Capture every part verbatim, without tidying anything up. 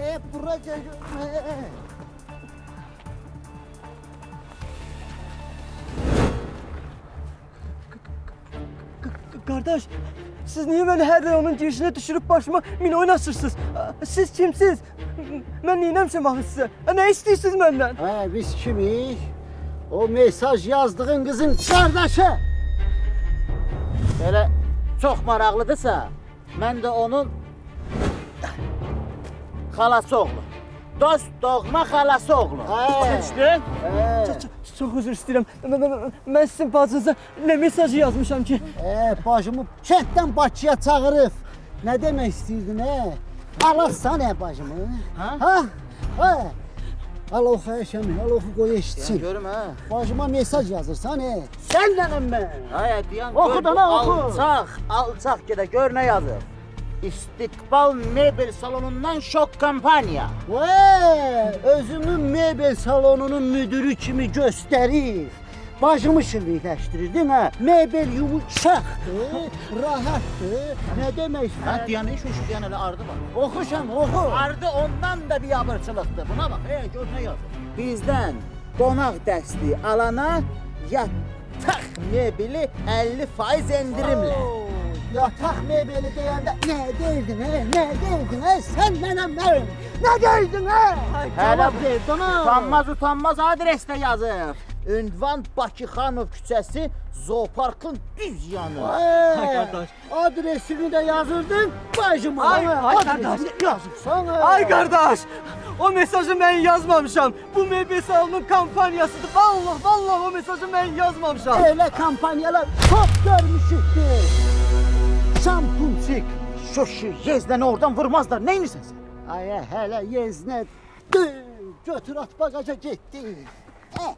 E, bura gel. Kardeş, siz niye böyle her reyonun girişine düşürüp başıma mina oynaşırsınız? Siz kimsiz? Ben neylemsem axı sizə? Ne istiyorsunuz benden? Ha, biz kimik? O mesaj yazdığın kızın kardeşi. Böyle çok maraqlıdırsa, ben de onun xalası oğlu. Dost doğma xalası oğlu. Seçdin? Çok özür istəyirəm. Ben sizin bacınıza ne mesajı yazmışam ki? Ee, bacımı kənddən Bakıya çağırıb. Ne demek istəyirdin, he? Alassan he bacımı? Ha? Ha? Ha? Al oxu Əşəmi, al oxu qoy eşitsin. Görüm ha. Bacıma mesaj yazırsan he? Sənlənəm mən. Hayır diyan Oxu da lan, oxu. Alçaq, alçaq gedə gör nə yazır. İstiqbal mebel salonundan şok kampanya. Vay, özümü mebel salonunun müdürü kimi göstərir. Bacımı şirlikləşdirirdin ha? Mebel yumuşaqdır, rahatdır. Ne demək Ha istəyirsən? diyanı şu şu diyan elə ardı var. Oxuşam, oxu. Ardı ondan da bir abırçılıqdır. Buna bak, hey gör nə yazır. Bizdən qonaq dəsti alana yataq mebeli əlli faiz endirimlə. Oo, Yataq mebeli deyəndə nə deyirdin he? Nə deyirdin he? Sən mənəm mən. Nə deyirdin he? Hələ verdin ha. utanmaz utanmaz adresdə yazır. Ünvan Bakı Xanov küçəsi Zooparkın düz yanı. Ay kardeş. Adresini de yazırdın bacıma. Ay, ha, ay adresini kardeş. yazırsan ha. Ay kardeş, o mesajı ben yazmamışam. Bu meyve salonun kampanyasıdır. Vallahi vallahi o mesajı ben yazmamışam. Öyle kampanyalar çok görmüşüktür. Şampunsik. Şu şu yezdən oradan vurmazlar. Neynirsən sən? Ay hele yezne. Dur, götür at bagaja gitti. Eh.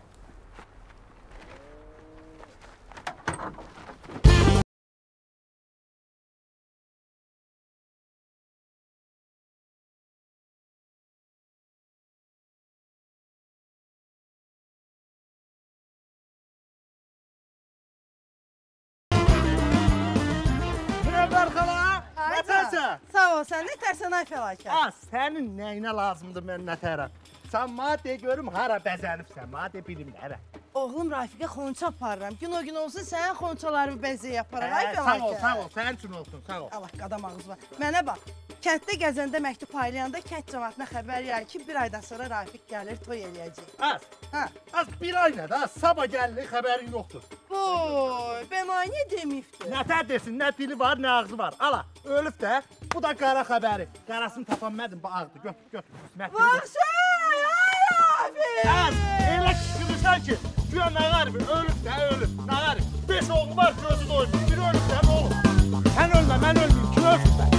Nətərsə? Sağ ol, sən nətərsən ay fəlakət? Az, sənin nəyinə lazımdır mən nətərəm? Sən mənə de görüm hara bəzənibsən, mənə de bilim hara. Oğlum Rafiqə xonça aparıram. Gün o gün olsun sənin xonçalarımı bəzəyə yaparam. Ay Hə, fəlakət. sağ ol, sağ ol, sənin üçün olsun, sağ ol. Allah qadam ağız var. Mənə bax, kənddə gəzəndə məktub paylayanda kənd cəmaatına xəbər yayır ki, bir aydan sonra Rafiq gəlir, toy eləyəcək. Az, Hə. az bir ay nədir, az sabah gəlir, xəbərin yoxdur. Boy, bəmay niyə deməyibdir? Nətər desin, nə dili var, nə ağzı var. Ala, ölüb də, bu da qara xəbəri. Qarasını tapan mədim, bu ağdı, götür, götür. Baxsay, ay Rafiq! Az, elə kışkırırsan ki, güya Nağarif ölüb də, ölüb, Nağarif. Beş oğlu var, gözü doyur, biri ölüb də, nə olur? Sən ölmə, mən ölməyim, kim ölsün də?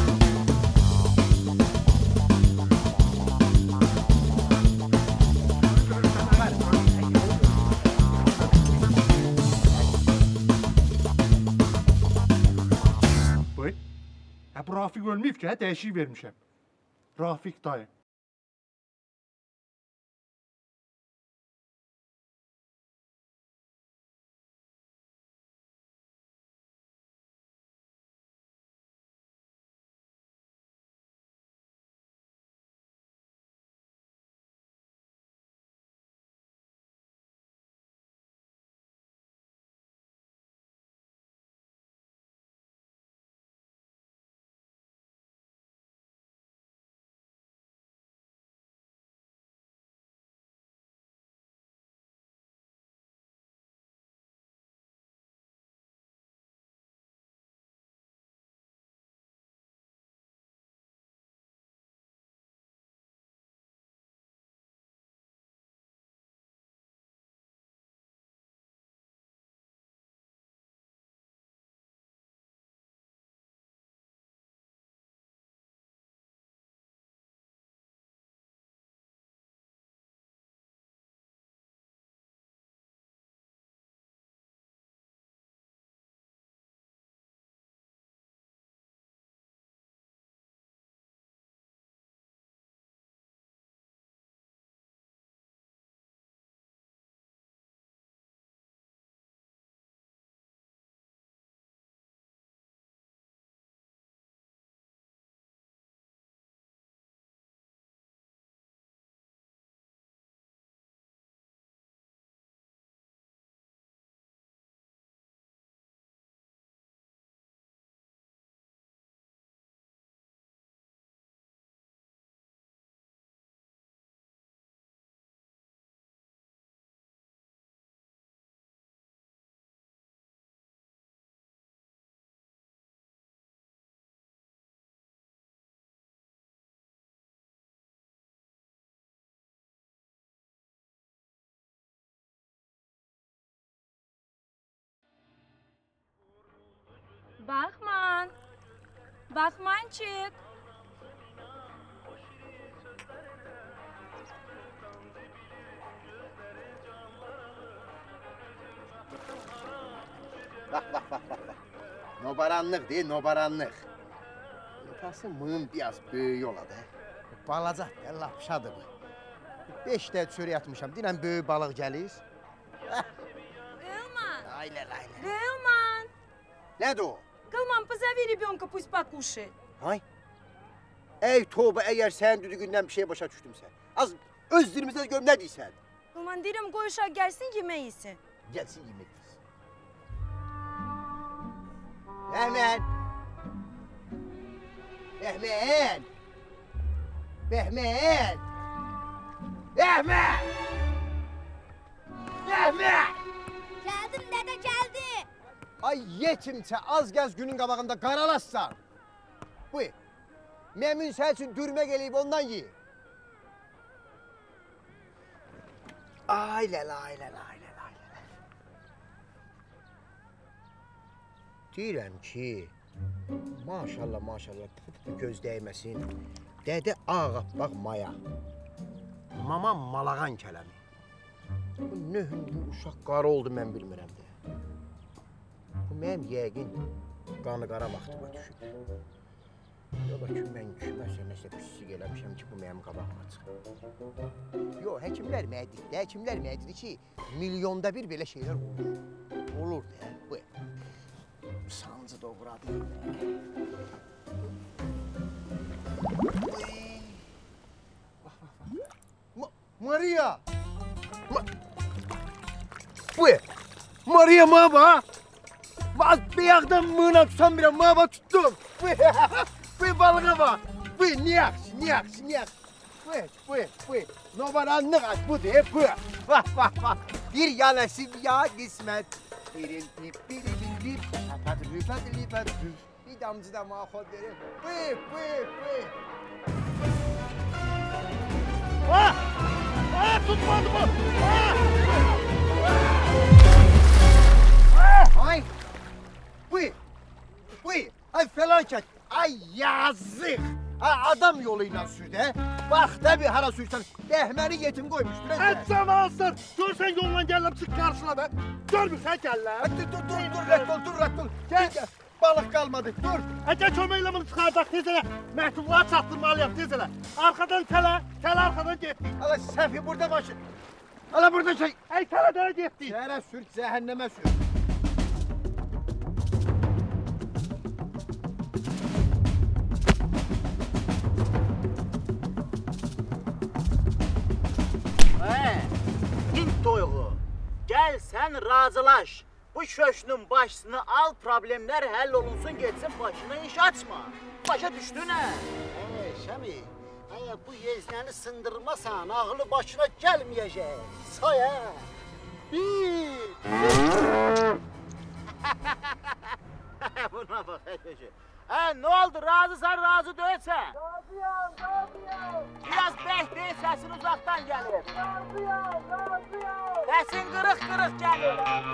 Buyur. Ha, bu Rafiq ölməyib ki, hə, dəyişik vermişəm. Rafiq dayı. Baxman. Baxmançıq. Bak bak bak bak. bak. Nobaranlık değil, nobaranlık. Yatası mığın biraz böyük ola da. Balaca, lapşadır bu. Beş də çörək atmışam. Dinən böyük balıq gəlir. Qılman. Aylə, aylə. Qılman. Nədir o? Qılman, позови ребенка, пусть покушает. Hay. Ey toba, əgər sənin düdüğündən bir şey başa düşdümsə. Az öz dilimizdə görüm nə deyirsən? Qılman, deyirəm, qoy uşaq gəlsin, yemək yesin. Gəlsin yemək yesin. Bəhmən! Bəhmən! Bəhmən! Bəhmən! Bəhmən! Gəldim, dədə, gəldi. Ay yetimçə, az gəz günün qabağında qaralassan. Buyur. Məmin sən üçün dürmə gələyib ondan ye. Ayləl, ayləl, ayləl, ayləl. Deyirəm ki, maşallah, maşallah, göz dəyməsin. Dədə ağappaq maya. Mama malağan kələmi. Bu nə hündür uşaq qara oldu, mən bilmirəm də. Bu mənim yəqin qanı qara vaxtıma düşüb. Yola ki, mən küməsə nəsə pislik eləmişəm ki, bu mənim qabağıma çıxır. Yox, həkimlər məhdidir, həkimlər məhdidir ki, milyonda bir belə şeylər olur. Olur da, bu. Sancı doğradı. Bax, bax, bax. Maria! Ma bu. Maria, ma bax. Bax, beyaqdan mığına tutan birəm, ma bax tutdum. Bu. Bu balığa bak. Bu ne yaxşı, ne yaxşı, ne yaxşı. Bu, bu, bu. Nobaranlıq aç, bu de, bu. Bak, bak, bak. Bir yanası ya qismət. Birin tip, birin tip. Patır, patır, patır. Bir damcı da mahol verir. Bu, bu, bu. Ah! Ah, tutmadı bu! Ah! Ay. Bu, bu. Ay felaket. Ay yazık! Ha, adam yoluyla sür de. Bak tabi hara sürsen, Bəhməni yetim koymuştur. Ətsən alsın! Görsən yoldan gələm, çıx qarşına da. Görmürsən gəllər. Dur, dur, dur, dur, rəddol, dur, rəddol. Gel, gel. Balık kalmadı, dur. Əgər köməklə bunu çıxardaq, tez elə. Məktubları çatdırmalıyam, tez elə. Arxadan tələ, tələ arxadan getdik. Ala Səfi burada başı. Ala burada şey. Ey tələ dələ getdik. Şəhərə sür, cəhənnəmə sür. Toyuğu, gel sen razılaş. Bu köşkün başını al, problemler həll olunsun, geçsin başına iş açma. Başa düştün ha? Hey Şami, eğer bu yeznəni sındırmasan ağlı başına gelmeyecek. Say ha. Bir. Buna bak köşkü. Ha, ne oldu? Razısan, razı değilsen? Razıyam, razıyam. Biraz beh değil, sesin uzaktan gelir. Razıyam, razıyam. Sesin kırık kırık gelir.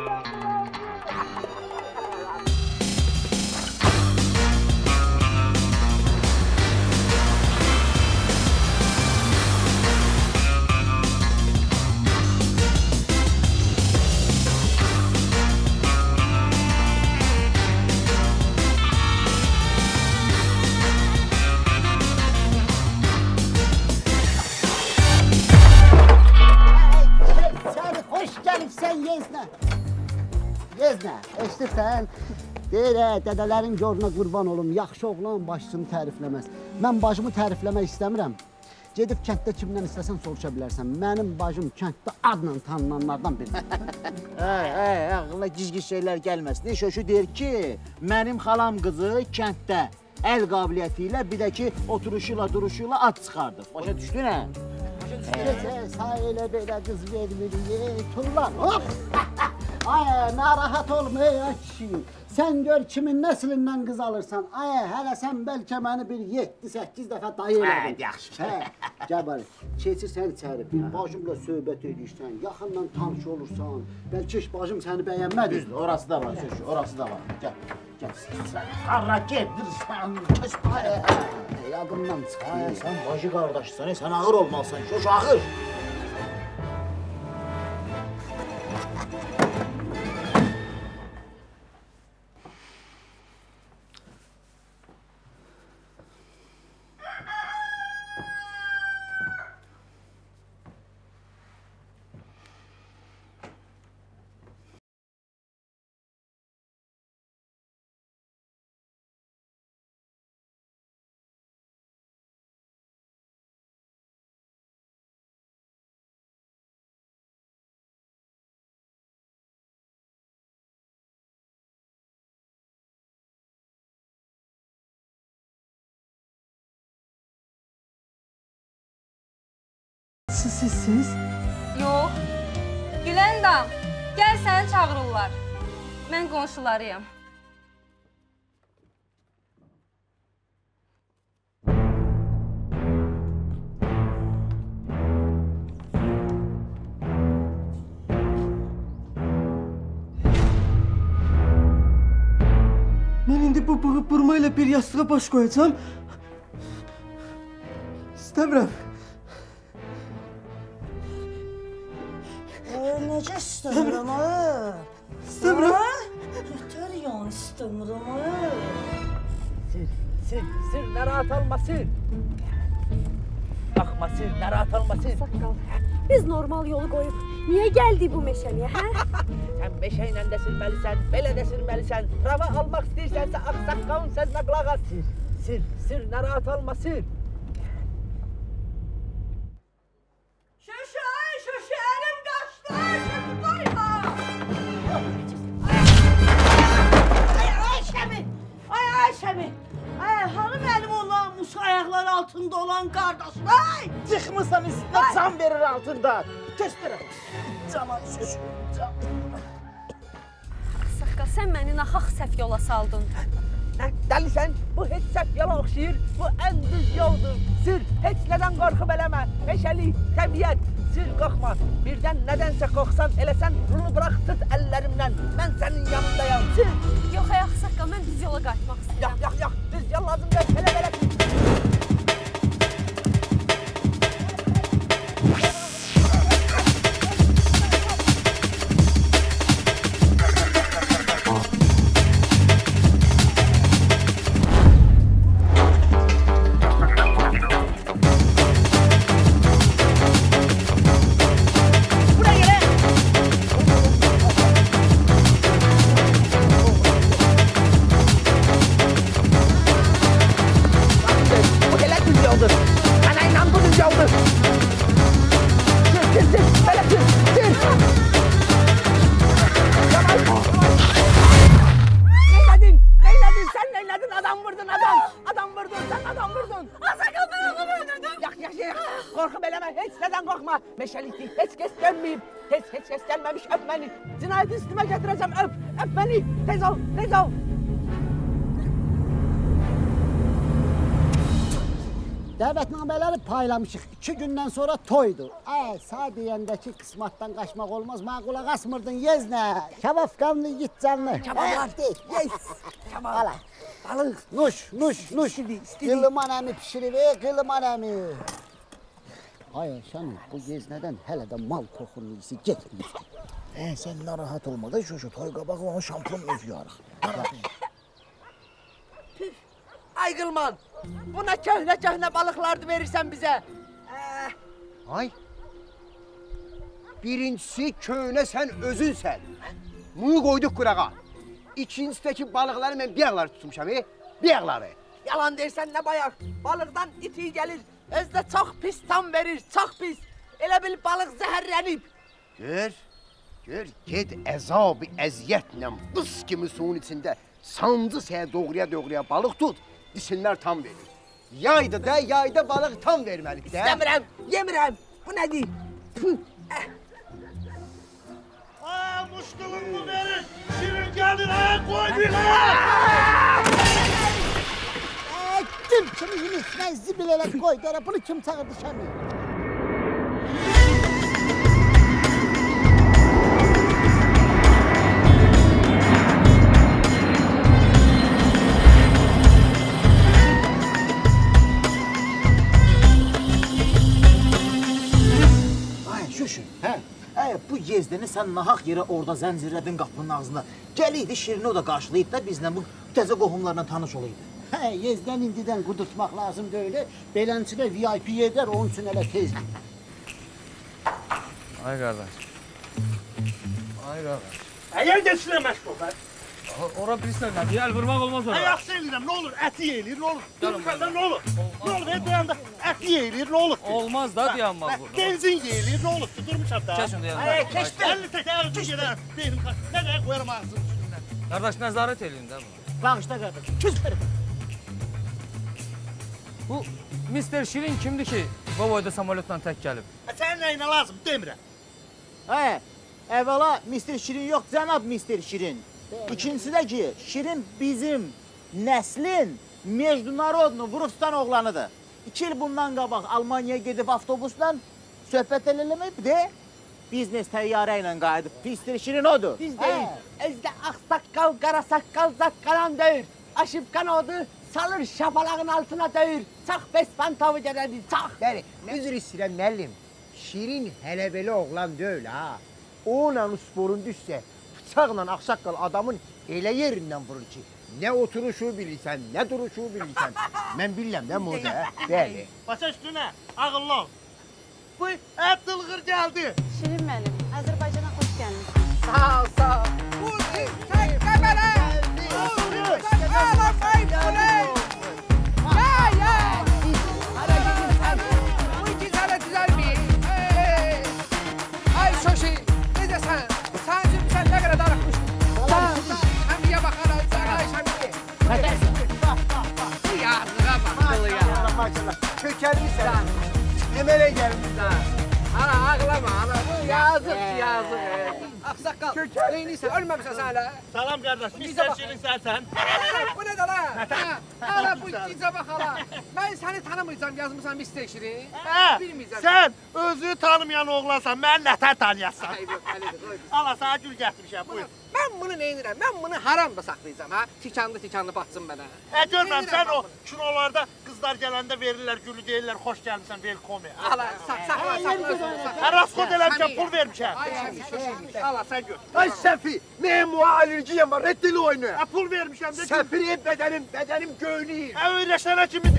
Sen Yezne. Yezne, eşitirsən? Deyir, dədələrin görünə qurban olum, yaxşı oğlan başçını tərifləməz. Mən bacımı tərifləmək istəmirəm. Gedib kənddə kimdən istəsən soruşa bilərsən. Mənim bacım kənddə adla tanınanlardan biridir. Hey, hey, ağlına giz-giz şeylər gəlməsin. Şöşü deyir ki, mənim xalam qızı kənddə əl qabiliyyəti ilə bir də ki, oturuşuyla, duruşuyla ad çıxardır. Başa düşdün hə? Gecə sahile belə qız vermirik, turlar. Hop! Ay, narahat olma ey kişi. Sen gör kimin neslindən qız alırsan. Ay, hələ sən bəlkə məni bir yeddi səkkiz dəfə dayı elədin. Hə, yaxşı. Hə, gəl bari. Keçirsən içəri, bir bacımla söhbət edirsən, yaxından tanış olursan. Bəlkə iş bacım səni bəyənmədi. Düzdür, orası da var, söz, orası da var. Gel, gel. Sen hara gedirsən, kes Ay, yadımdan Ay, çıxdı. sen bacı qardaşsan, sen ağır olmalısın, şoş ağır. Siz sizsiniz? Yox. Güləndam, gəl səni çağırırlar. Mən qonşularıyam. Mən indi bu bığıb burma ilə bir yastığa baş qoyacağam. İstəmirəm. Necə istəmirəm, ha? İstəmirəm. Yetər yan istəmirəm, ha? Sir, sir, sir, narahat olma, sir. Baxma, sir, narahat olma, sir. Saqqal, biz normal yolu qoyub niyə gəldik bu meşəliyə, hə? Sən meşə ilə də sürməlisən, belə də sürməlisən. Prava almaq istəyirsənsə, ağsaqqalın sözünə qulaq as. Sir, sir, sir, narahat olma, sir. Şuşa, şuşa, əlim qaçdı. Şuşa, qoyma. Ay, Ayşəmi. Ay, Ayşəmi. Ay, hanı mənim o namus ayaqları altında olan qardaşım? Ay! Çıxmırsan üstüne can verir altında. Göstərəm. Cana şoş. Saqqal, sən məni naxaq səhv yola saldın. Nə, dəlisən? Bu heç səhv yola oxşayır. Bu ən düz yoldur. Sir, heç nədən qorxub eləmə. Meşəlik, təbiət. Sir, qorxma. Birdən nədənsə qorxsan, eləsən, bunu burax tut əllərimdən. Mən sənin yanındayam. Sir. Yox, ayaq saqqal, mən düz yola qayıtmaq istəyirəm. Yox, yox, yox. Düz yol lazım deyil. Belə, belə. Bu elə düz yoldur. Mənə inan bu düz yoldur. Sir, sir, sir. Belə sir, sir. Yavaş, yavaş. Neylədin? Neylədin? Sən neylədin? Adam vurdun, adam. Adam vurdun, sən adam vurdun. Saqqal, mən onu öldürdüm. Yax, yax, yax. Qorxub eləmə, heç nədən qorxma. Meşəlikdir, heç kəs gəlməyib. Heç, heç kəs gəlməmiş, öp məni. Cinayəti üstümə gətirəcəm, öp. Öp məni. Tez ol, tez ol. Dəvətnamələri paylamışıq. İki gündən sonra toydur. Ay, sağ deyəndəki qismatdan qaçmaq olmaz. Mənə qulaq asmırdın, yeznə. Kabab qanlı, yit canlı. Kabablar. Yes. Kabab. Ala. Balıq. Nuş, nuş, nuş. Qılıman əmi pişirib, ey qılıman əmi. Ay, sən bu yeznədən hələ də mal toxunlusu getmir. Hə, sen narahat olma da şoşu. Toy qabağı onu şampon öfüyarıq. Ay Qılman, buna köhnə-köhnə balıqlardı verirsən bizə. Ee, Ay. Birincisi köhnə sən özünsən. Bunu qoyduq qırağa. İkincidəki balıqları mən biyaqları tutmuşam, e? Biyaqları. yalan deyirsən nə bayaq. Balıqdan iti gəlir, özdə çox pis tam verir, çox pis. Elə bil balıq zəhərlənib. Gör, gör, ged əzab-ı əziyyətlə bız kimi suyun içində sancı səyə doğruya-doğruya balıq tut, isimlər tam verir. Yayda da, yayda balıq tam verməlidir də. İstəmirəm, yemirəm. Bu nədir? Tüh, Aa, Muştuluğumu verin. Şirin geldin ha koy bir ha. Kim kimi yemiş? Ben zibil elə qoy. Dara bunu kim çağırdı Şami? Ay şuşu, hə? Ay bu yezdəni sən nahaq yerə orada zəncirlədin qapının ağzında. Gəliydi Şirini o da qarşılayıb da bizlə bu təzə qohumlarla tanış olaydı. Hə, yezdən indidən qudurtmaq lazım deyil. Beləncədə V I P yerlər onun üçün elə tezdir. Ay qardaş. Ay qardaş. Əgər geçsinə məşğul ben. Ora bilirsən nədir? Əl vurmaq olmaz ora. Ay yaxşı eləyirəm, nə olur, əti yeyir, nə olur. Durmuşanda nə olur? Nə olur, hep dayanında əti yeyir, nə olur? Olmaz da dayanmaq burada. Benzin yeyir, nə olur? Durmuşam da. Kesin dayanmaq. Ay, keçdi. əlli təkər üstü gedərəm. Beynim qaç. Nə dəyə qoyarım ağzını üstündən. Qardaş nəzarət eləyin də bunu. Bağışla qardaş, küs verim. Bu Mister Şirin kimdir ki, bu boyda samolyotla tək gəlib? Sənin nəyinə lazım, demirəm. Hə, əvvəla Mister Şirin yox, cənab Mister Şirin. İkincisi də ki, Şirin bizim nəslin Mecdunarodnu Vurustan oğlanıdır. İki il bundan qabaq Almanyaya gedib avtobusla söhbət eləməyib de, biznes təyyarə ilə qayıdıb. Mister Şirin odur. Biz değil. Ezde aksakkal, karasakkal, zakkalan döyür. Aşıp kanadı, salır şapalağın altına döyür. Çak bespan tavı gedədi, çak. Bəli, üzr istəyirəm müəllim. Şirin hələ belə oğlan deyil ha. Onunla sporun düşsə, bıçaqla ağsaqqal adamın elə yerindən vurur ki, nə oturuşu bilirsən, nə duruşu bilirsən. Mən bilirəm də moda, bəli. Başa üstünə, ağıllı ol. Bu ət dılğır gəldi. Şirin mənim, Azərbaycana xoş gəlmişsən. Sağ ol, sağ ol. Bu tek qəbələ. Ağlamayın ulan. Ya, ya. Hala gidin sen. Bu iki tane güzel mi? Hey. Ay Şoşi, ne desen? Sen şimdi sen ne kadar darıkmışsın. Sağ ol. Hem ya bakana, sana Ayşe mi? Nə dəsin? Bu yazığa bak, kılı ya. Maşallah, kökəlmişsən. Emele gəlmişsən. Ana ağlama, ana. Bu yazık, yazık. Aksakkal, neyiniyse ölmemişsin sen hala. Salam qardaş, Mister Şirin sənsən. Bu ne de lan? Hala bu ikinci bak hala. Ben seni tanımayacağım, yazmışsan Mister Şirin. Hə, Bilmeyeceğim. sən özünü tanımayan oğlansan, mən nətər tanıyasan. Ay yok, Ali'dir, koy. Allah sana gül gətirmişəm, buyur. Ben bunu neyinirəm? Ben bunu haram da saklayacağım ha. Tikanlı tikanlı batsın bana. Hə, görməm, Neyinirəm sən ben o bunu? kinolarda qızlar gələndə verirlər gülü, deyirlər, xoş gəlmişsən, welcome. Hala sak, sakla, sakla, sakla. Hə, raskot eləmişəm, pul vermişəm. Ay Şami, Şoşi. Hala sen gör. Ay Səfi, mənim o alergiyəm var, reddili oyunu. Hə, pul vermişəm də. Səfiri bədənim, bədənim göynəyir. Hə, öyrəşənə kimidir?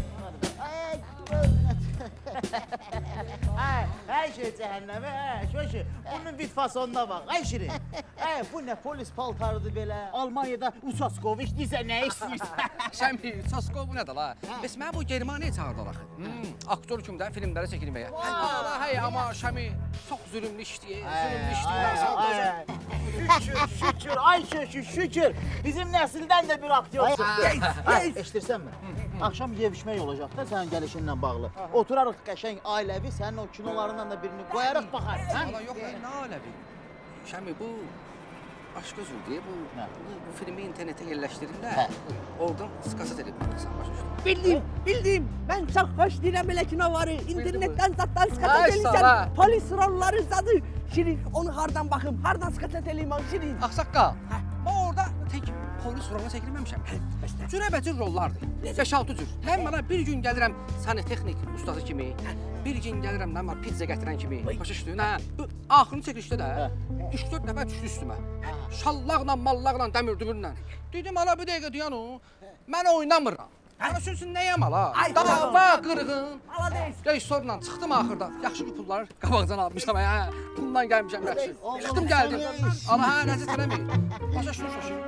Hə, hər şey cəhənnəmə, hə, şoşu. Bunun bit fasonuna bax, ay Şirin. Hə, bu nə polis paltarıdır belə. Almaniyada Uçaskoviç deyirsə nə istəyirsən? Şami, Sasko bu ne de la? Bəs mən bu Germaniya çağırdılar. Hmm, aktör kimdən filmlərə çəkilməyə. Hala, hey ama Şami çox zülümlü işləyir, zülümlü işləyir. Şükür, şükür, ay şükür, şükür. Bizim nəsildən də bir aktyor çıxdı. Ay, eşidirsənmi? Axşam yevişmək olacaq da sənin gəlişinlə bağlı. Oturarıq qəşəng ailəvi, sənin o kinolarından da birini qoyarıq, baxarıq. Hala yox, nə aləbi? Şami bu başqa cürdür, bu, bu, bu filmi internete yerləşdirin də, oradan skaset edib baxırsan, başa düşdün. Bildim, bildim. Ben çok hoş deyirəm belə kinoları. İnternetten zatdan skaset eləyirsən. Polis rolları zadı. Şirin, onu hardan baxım, hardan skaset eləyim ben Şirin? Axsaqqal, ben orada tek polis roluna çəkilməmişəm. Cürəbəcür rollardır. beş altı cür. Həm bana bir gün gəlirəm sanitexnik ustası kimi, bir gün gəlirəm nə var pizza gətirən kimi. Başa düşdün, hə? Bu axırıncı çəkilişdə də üç dörd nəfər düşdü üstümə. Şallaqla, mallaqla, dəmir dümürlə. Dedim, ala bir dəqiqə dayan o. Mən oynamıram. Mən üçün nəyəm ala? Dava qırğın. Ala deyil. Rejissorla çıxdım axırda. Yaxşı ki pulları qabaqdan almışam hə. Pulla gəlmişəm yaxşı. Çıxdım gəldim. Ala hə nəzət eləmir. Başa düşdün şoşu. Ala bu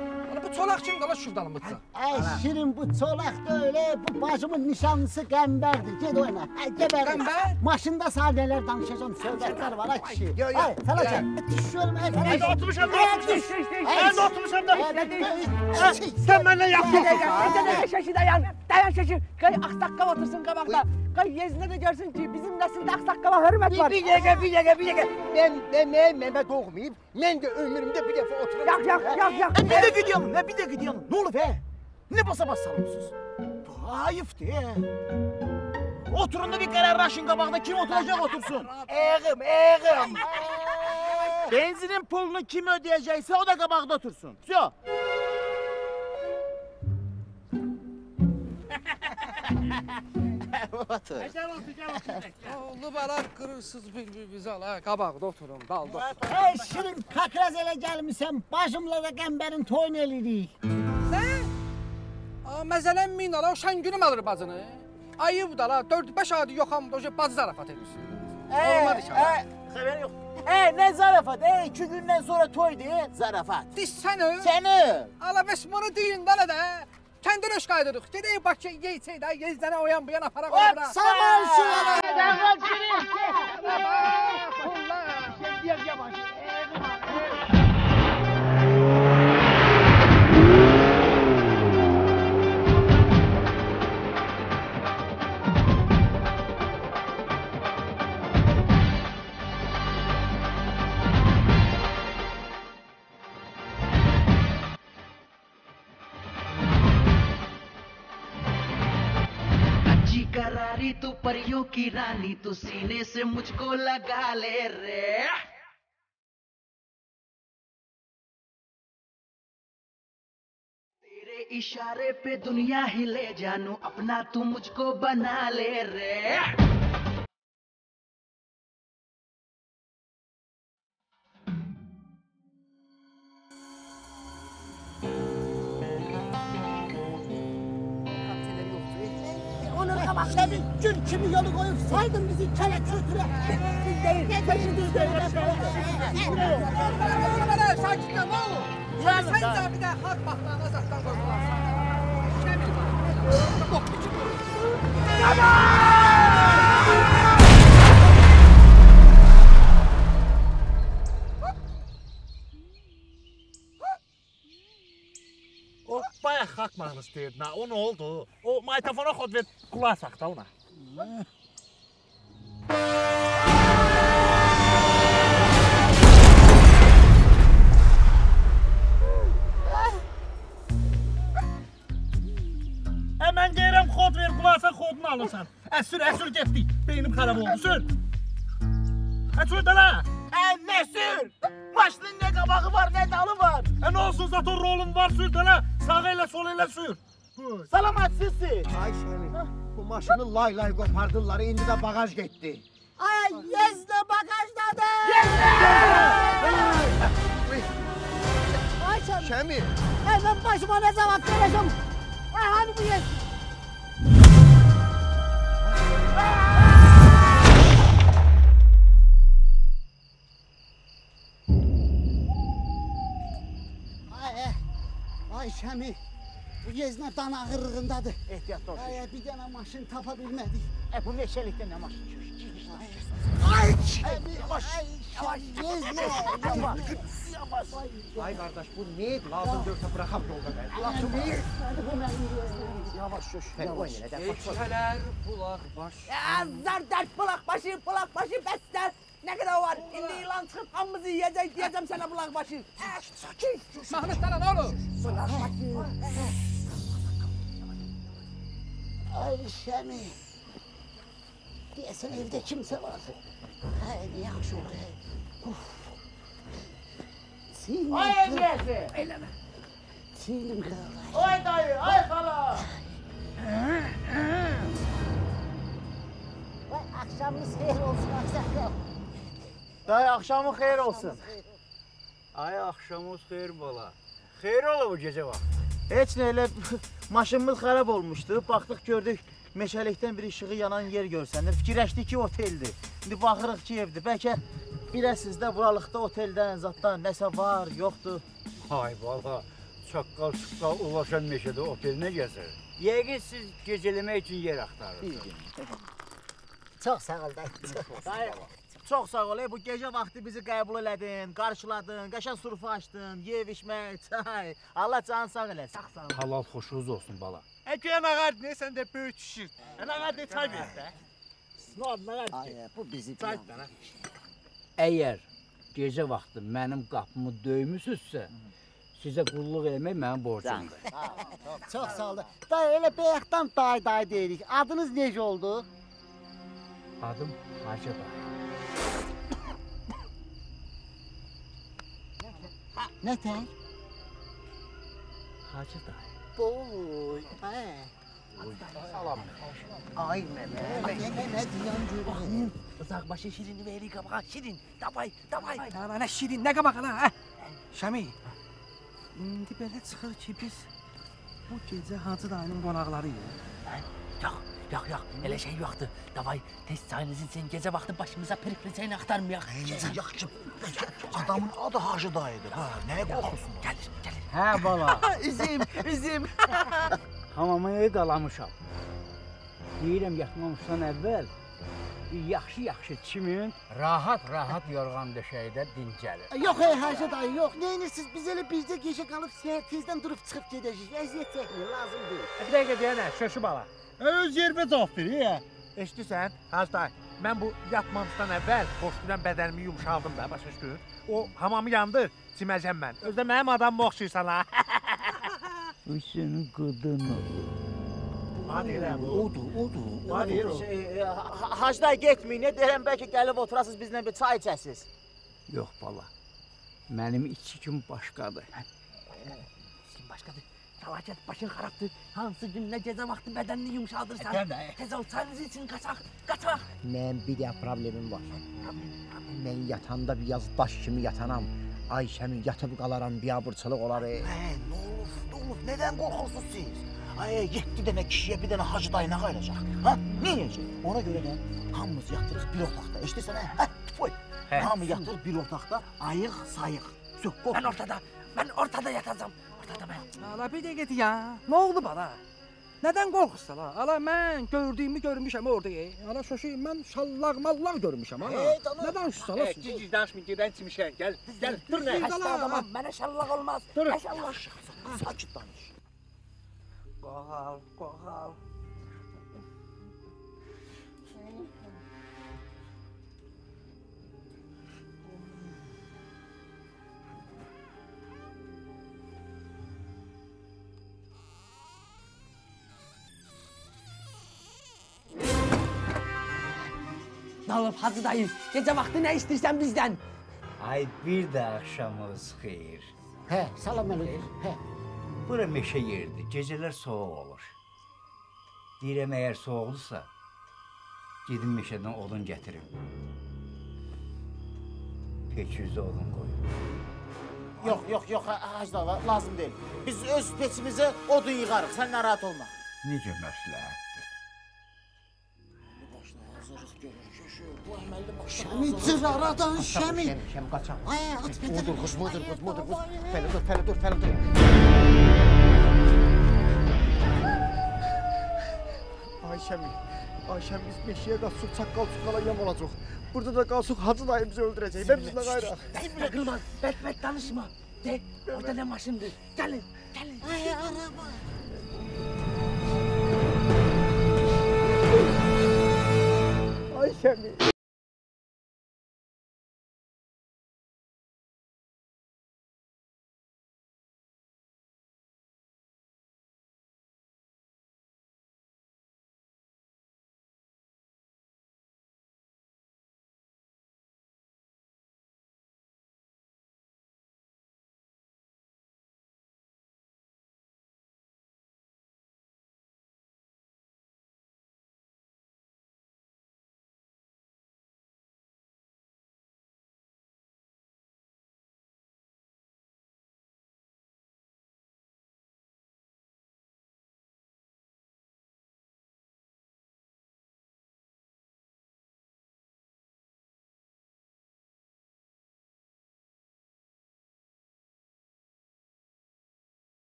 bu çolaq kimdir la şurdanımızsa? Ay Şirin bu çolaq da öyle, bu bacımın nişanlısı Qəmbərdir. Ged oyna. Ay Qəmbər. Qəmbər? Maşında sağ nelər danışacağım, söhbətlər var ha kişi. Yo, yo. Ay Fələcən, düşüyorum ay Hadi Fələcən. oturmuşam, da oturmuşam. Hadi oturmuşam da. Sen benimle yapma. Dayan şaşı dayan. Dayan şaşı. Kay aksakkal otursun kabakta. Kay Yezne de görsün ki bizim nesilde aksakkala hürmet var. Bir dakika, bir dakika, bir dakika. Ben, ben, ben Mehmet olmayayım. Ben de ömrümde bir defa oturup... Yak yak yak yak. Bir de gidiyorum, ne bir de gidiyorum. Ne olur be? Ne basa bas salmışsınız? Bu ayıptı ya. Oturun da bir kararlaşın kabağında kim oturacak otursun. Eğim, eğim. Benzinin pulunu kim ödeyecekse o da kabağda otursun. Все. Otur. Gel otur, gel otur. Oğlu bana kırırsız bir bize ala kabakta oturun dalda. Ay Şirin, kakraz elə gəlmişəm, bacımla da Qəmbərin toyunu eləyirik. Ne? Aa, məsələn min ala o şən günüm alır bacını. Ayıp da la dört beş aydır yoxam da bacı zarafat edirsin. Olmadı ki. Ee, haberin yok. Ee, ne zarafat? Ee, iki günden sonra toy diye zarafat. Diz səni. Seni. Ala bəs bunu deyin də la da. Kəndə röş qaydırıq. Gedək Bakıya yeyçək də yezdənə oyan bu yana para Hop, qoyura. Saman Şirin. Tamam Şirin. करारी तू परियों की रानी तू सीने से मुझको लगा ले रे तेरे इशारे पे दुनिया हिले जानू अपना तू मुझको बना ले रे Onun kabakta bir gül kimi yolu koyup saydın bizi kelek sürtüre. Biz değil, peşimiz değil. Sakin ol oğlum. Sen de bir de halk baklağına zaktan koydular. Ne bileyim. Bok biçim. O bayağı kalkmağını istiyordun ha. O ne oldu? O maytafona kod ver, kulağa sak da ona. Hemen gelirəm kod ver, kulağa sak kodunu alırsan. E sür, e sür getdik. Beynim xarab oldu, sür. E sür de la. E ne sür? Maşının ne kabağı var ne dalı var. E ne olsun zaten rolun var, sür de la. Sağ ile sol ile sür. Buyur. Salamatsızsın. Ay Şemi, bu maşını lay lay kopardılar, indi de bagaj gitti. Ay Yezne bagajdadır. Ay Şemi. Şemi, Ay ben başıma ne cevap vereceğim? Ay hani bu Yezne? Ay, ay Şemi. Bu Yezne dan ağırlığındadır. Ehtiyatlı olsun. Ay bir tane maşın tapa bilmedik. E bu meşelikte ne maşın? Ay Şemi. Yavaş. Ay Yezne. Yavaş. Yavaş. ay kardeş bu neydi? Lazım görse bırakam yolda ben. Lazım değil. Yavaş şuş. Yavaş. Keçələr, bulaq baş. Ya zar dert bulak başı, bulak başı besler. Ne kadar var? İndi ilan çıkıp hamımızı yiyecek diyeceğim sana bulak başı. Sakin. Mahnı sana ne olur? Bulak başı. Ay Şemi. Diyesen evde kimse var. Ay ne yaxşı oldu. Uf. Sinem Ay kırıldı. emniyeti. Eyleme. Sinem kırıldı. Ay dayı, ay hala. Vay akşamınız hayır olsun aksakal. Dayı akşamın xeyir olsun. Ay akşamız xeyir bala. Xeyir ola bu gece vakti. Heç nə elə maşınımız xarab olmuşdu. Baxdıq gördük meşəlikdən bir işığı yanan yer görsənir. Fikirləşdik ki oteldir. İndi baxırıq ki evdir. Bəlkə biləsiz də buralıqda oteldən, zatdan nəsə var, yoxdur. Ay bala, çaqqal çıqqal ulaşan meşədə opel nə gəzir? Yəqin siz gecələmək üçün yer axtarırsınız. Çox sağ ol dayı. Dayı, çox sağ ol. Bu gecə vaxtı bizi qəbul elədin, qarşıladın, qəşəng surfa açdın, yev içmək, çay. Allah canı sağ eləsin. Sağ ol. Halal xoşunuz olsun bala. Əgər nağar ne sən də böyük şişir. Nağar de çay ver də. Nə oldu, nağar? Ay, bu bizi Çay bilir. da. Əgər gecə vaxtı mənim qapımı döymüsünüzsə, sizə qulluq eləmək mənim borcumdur. Çox sağ ol. Dayı elə bayaqdan dayı dayı deyirik. Adınız necə oldu? Adım Hacı dayı. Nə tək? Hacı dayı. Boy. Hə. Salam. Ay mənə. Nə nə nə diyan görürəm. Uzaq başı şirini veri qabağa. Şirin. Davay, davay. Ana nə şirin, nə qabağa lan ha? Şami. İndi belə çıxır ki biz bu gecə Hacı dayının qonaqlarıyıq. Yox, yox, yox. Elə şey yoxdur. Davay, tez çayınızı sen gecə vaxtı başımıza pirikliçəyini axtarmayaq. Yaxşı. Adamın adı Hacı dayıdır. Ha, nəyə qorxursun? Gəlir, gəlir. Hə bala, Üzüm, üzüm. hamamaya qalamışam. Deyirəm yatmamışdan əvvəl bir yaxşı-yaxşı çimin, rahat-rahat yorğan döşəkdə dincəlir. Yox ey Hacı dayı, yox. Neyinirsiniz? Biz elə bircə gecə qalıb səhər tezdən durub çıxıb gedəcəyik. Əziyyət çəkməyin, lazım deyil. Bir dəqiqə deyənə, şöşü bala. Öz yerimə cavab ver, ya. Eşidirsən, Hacı dayı, mən bu yatmamışdan əvvəl xoşdurən bədənimi yumşaldım da, başa düşdün? O hamamı yandır, çiməcəm mən. Özdə mənim adamımı oxşayırsan ha. Bu senin qıdın olur. Hadi elə bu. Odur, odur. Hadi o. Şey, ha- Hacı dayı getməyin. Ne deyirəm, bəlkə gəlib oturasınız bizlə bir çay içəsiz. Yox bala, mənim içkim başqadır. Kim başqadır? Fəlakət başın xarabdır. Hansı gün nə gecə vaxtı bədənini yumşaldırsan. Tez ol çayınızı için qaçaq, qaçaq. Mənim bir də problemim var. Mən yatanda bir yaz daş kimi yatanam. Ayşəmin yatıb qalaram, biabırçılıq olar. e. Hə, nə olur, nə olur, nədən qorxursunuz siz? Ay, yeddi dənə kişiyə bir dənə Hacı dayı nə qayılacaq? Ha, nə edəcək? Ona görə də hamımız yatırıq bir otaqda. Eşidirsən hə? Hə, tüfoy. Hamı yatır bir otaqda, ayıq, sayıq. Sök, qorxma. Mən ortada, mən ortada yatacağım. Ortada mən. Ala bir dəqiqə ya. Nə oldu bana? Nədən qorxursan ha? Ala mən gördüyümü görmüşəm orada. e. Ala şoşu mən şallaq mallaq görmüşəm ala. Nədən susala? Cici danışmayın, gedən çimişən. Gəl, gəl, dur nə? Xəstə adamam, mənə şallaq olmaz. Dur. Şallaq. Sakit danış. Qoğal, qoğal. Nə olub Hacı dayı? Gecə vaxtı nə istəyirsən bizdən? Ay bir də axşamınız xeyir. Hə, salam əleykum. Hə. Bura meşə yeridir, gecələr soğuk olur. Deyirəm, əgər soğuqdursa, gedin meşədən odun gətirin. Peçüzdə odun qoyun. Yox, yox, yox, Hacı dayı, lazım deyil. Biz öz peçimizə odun yığarıq, sən narahat olma. Necə məsləhətdir? Hazırlıq görür, şöşü, bu əməlli başa Şəmi cıraradan şəmi. Şəm, şəm qaçaq. Ay, aç bir Mudur qız, mudur qız, mudur qız. Fəli dur, fəli dur, fəli dur. Ayşəmi, Ayşəm biz meşəyə qaçsıq, çaqqal çuqqala yem olacaq. Burada da qalsıq Hacı dayı bizi öldürəcək. Ben bizlə qayraq. Ziblə qılmaz, bət-bət danışma. De, orada nə maşındır? Gəlin, gəlin. Ay, araba. Ayşəmi.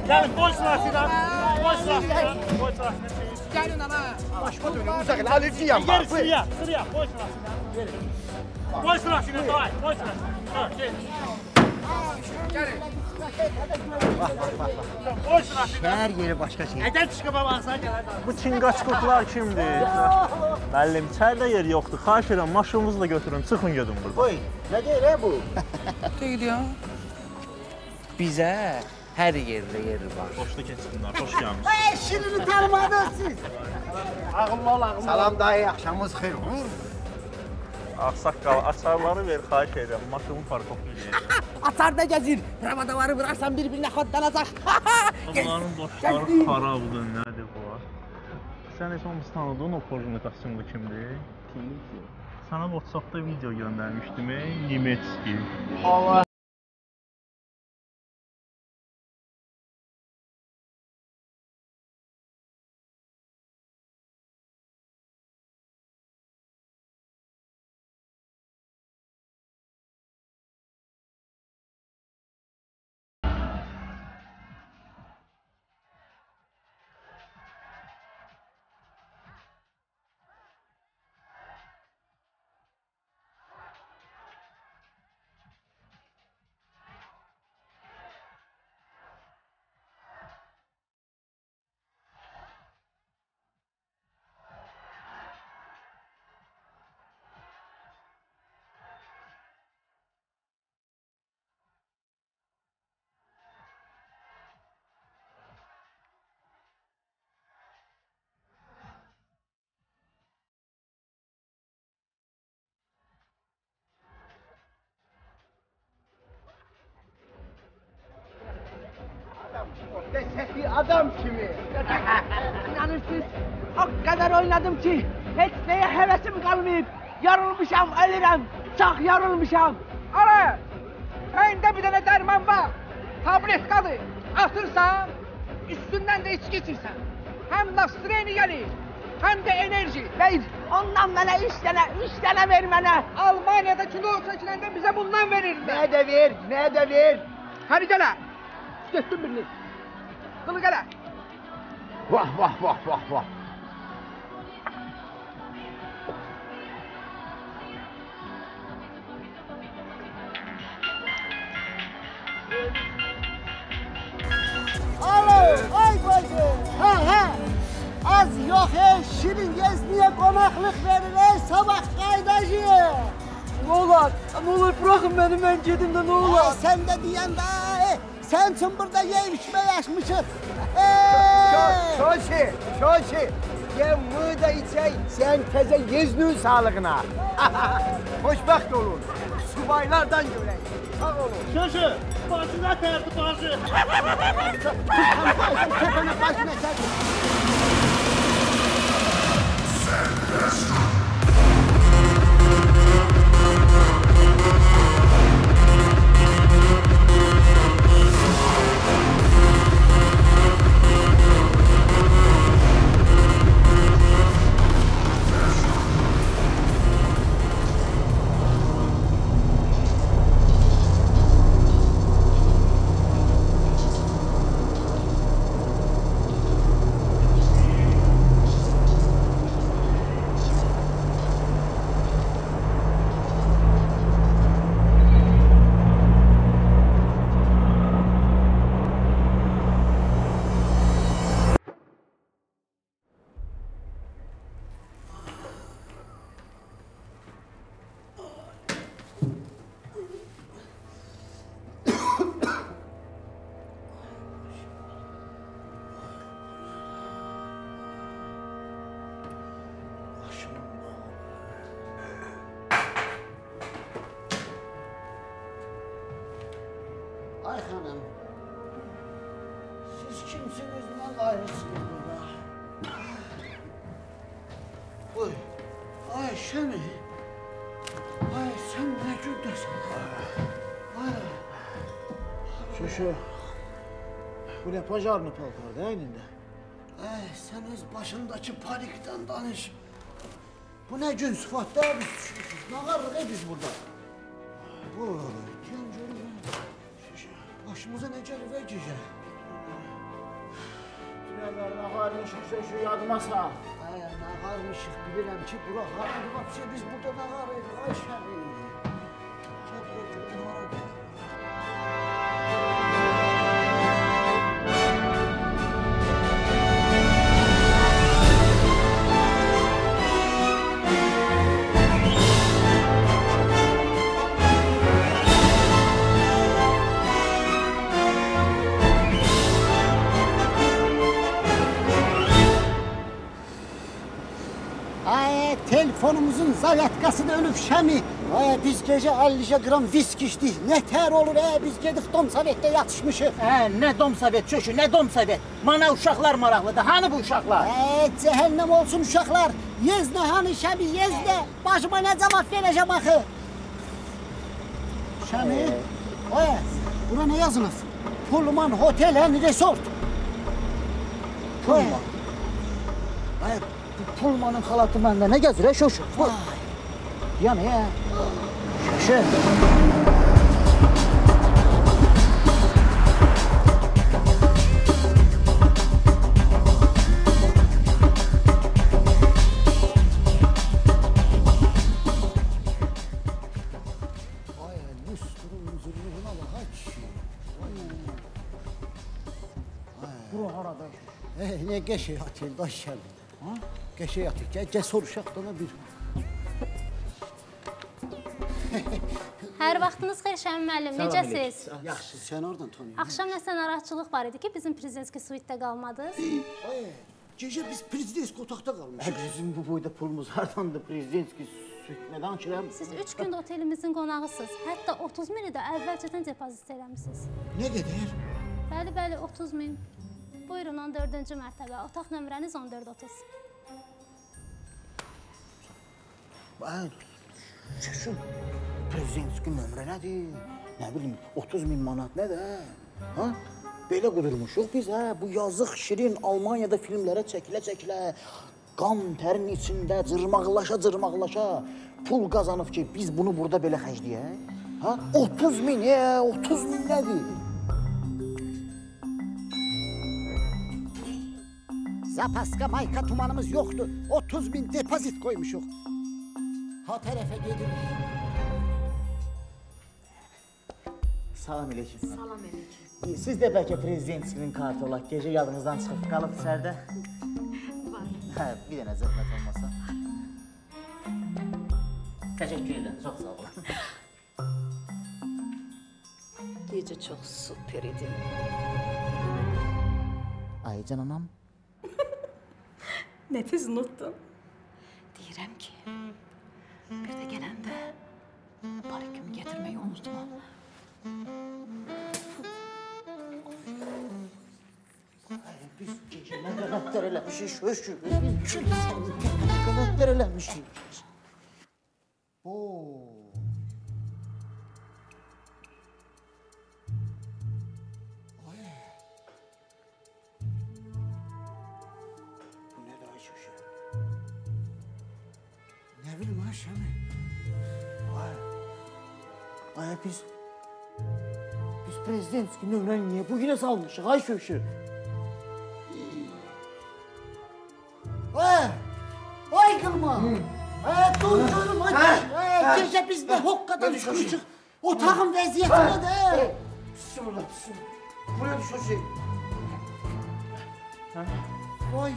Gəlin, boy sırasıyla. Boy sırasıyla. Boy sırasıyla. Gəlin ana. Başıma dönüyor, uzaq elə, alerjiyam Gel var. sıraya, sıraya. Boy sırasıyla. Gelin. Boy sırasıyla, davay. Boy sırasıyla. Ha, gel. Gəlin. Boy sırasıyla. Şəhər yeri başqa şey. Əgər çıxıb avansana gələr. Bu çinqaçqurtlar kimdir? Müəllim, içəridə yer yoxdur. Xahiş edirəm, maşınınızı da götürün, çıxın gedin buradan. Oy, nə deyir e bu? Deyil ya. Bizə hər yerdə yer var. Xoşda keçsinlər, xoş gəlmişsiniz. Ay, Şirini tanımadınız siz. Ağıllı ol, ağıllı ol. Salam dayı, axşamınız xeyir. Ağsaqqal, açarları ver, xahiş edirəm, maşını parkovka edəcək. Açar da gəzir. Ramadavarı vurarsan bir-birinə xodlanacaq. Onların boşları xarabdır, nədir bu? Sən heç olmasa tanıdığın o koordinatçımlı kimdir? Kimdir ki? Sana WhatsAppda video göndərmişdim, Nemetski. Allah. Destekli adam kimi. İnanırsınız, o qədər oynadım ki, heç nəyə həvəsim qalmayıb. Yorulmuşam, ölürəm, çox yorulmuşam. Ara, məndə bir dənə dərman var. Tabletkadır. Atırsan, üstündən də içki içirsən. Həm nastreni gəlir, həm də enerji. Ver, ondan mənə üç dənə, üç dənə ver mənə. Almaniyada kilo çəkiləndə bizə bundan verirlər. Nə də ver, nə də ver. Hadi gələ, götür birini. Qılı gələ. Vah, vah, vah, vah, vah. Alo, ay bacı. Ha ha. Az yok ey Şirin gezmeye konaklık verir ey sabah kaydacı. Ne olar? Ne olur bırakın beni ben gedim de ne olur? Aa, sen de diyen daha ey. Sen için burada yiyip içme yaşmışsın. Şoşi, şoşi. Gel bunu da içey, sen teze yüzünün sağlığına. Hoşbaxt olun. Subaylardan göreyim. Sağ olun. Şöşü, başına terdi başı. Tepene başına çek. Ay hanım, siz kimsiniz, ne gayrısınız burada? Oy, Ayşe mi? Ay sen ne güldəsən? Ay. Şuşu, bu ne pajarlı paltar değil mi? Ay sen öz başındaki panikten danış. Bu ne gün sıfatta biz düşmüşüz, ne qarırıq biz burada? Bu, gel görürüm. Başımıza ne gəlir gecə? nə qarmışıq söşü yadıma sağ. Ay, nə qarmışıq bilirəm ki, bura haradır, vapşe biz burada nə qarıyıq, ay şəmi. Ay, telefonumuzun zaryadkası da ölüb şəmi. Ay, biz gecə əlli qram visk içdik. Nə tər olur, ə, biz gedib Dom Sovetdə yatışmışıq. Hə, nə Dom Sovet çöşü, nə Dom Sovet. Mana uşaqlar maraqlıdır, hanı bu uşaqlar? Ə, cəhənnəm olsun uşaqlar. Yeznə hanı şəmi, yeznə. Başıma nə cavab verəcəm axı? Şəmi, ay, bura nə yazılıb? Pullman Hotel and Resort. Pullman. Ay, Pullmanın xalatı məndə nə gəzir, ə, şoşu? Yəni, ə, şoşu. Bura harada? Eh, nə qəşəng otel daşşəli. Ha? Qəşəng otel. Gəl, gəl soruşaq da bir. Hər vaxtınız xeyir Şəmi müəllim, necəsiz? Yaxşı, sən oradan tanıyırsan. Axşam nəsə narahatçılıq var idi ki, bizim prezidentski suitdə qalmadınız. Ay, gecə biz prezidentski otaqda qalmışıq. Bizim bu boyda pulumuz hardandır prezidentski suit, nə danışıram? Siz üç gündə otelimizin qonağısınız. Hətta otuz mini də əvvəlcədən depozit eləmişsiniz. Nə qədər? Bəli, bəli, otuz min. Buyurun, on dördüncü mərtəbə. Otaq nömrəniz on dörd otuz. Ay, şuşum, prezidentski nömrə nədir? Nə bilim, otuz min manat nədir, hə? Belə qudurmuşuq biz, hə? Bu yazıq şirin Almaniyada filmlərə çəkilə-çəkilə, qan tərin içində cırmaqlaşa-cırmaqlaşa pul qazanıb ki, biz bunu burada belə xərcləyək. Hə? otuz min, e, otuz min nədir? Zapaska mayka tumanımız yoxdur. otuz min depozit qoymuşuq. Ha tərəfə gedirik. Salam aleyküm. Salam aleyküm. Siz də bəlkə prezidentskinin kartı olaq, gecə yadınızdan çıxıb qalıb içərdə. Var. Hə, bir dənə zəhmət olmasa. Təşəkkür edirəm, çox sağ olun. Gecə çox super idi. Aycan anam. Nə tez unutdun? Deyirəm ki, bir də gələndə parikümü gətirməyi unutma. Biz gecə nə qələtlər eləmişik, şöşür. Biz gecə nə qələtlər eləmişik. Oo. Nə bilim ha Şəmi? Ay, ay biz, biz prezidentski nömrəni niyə bugünə salmışıq, ay şöşür? Ay, ay qılma. Ay, dur görüm, ay, gecə biz nə hoqqadan çıxmışıq. Otağın vəziyyəti nədir? Bismillah, bismillah. Buraya düş o şey. Vay.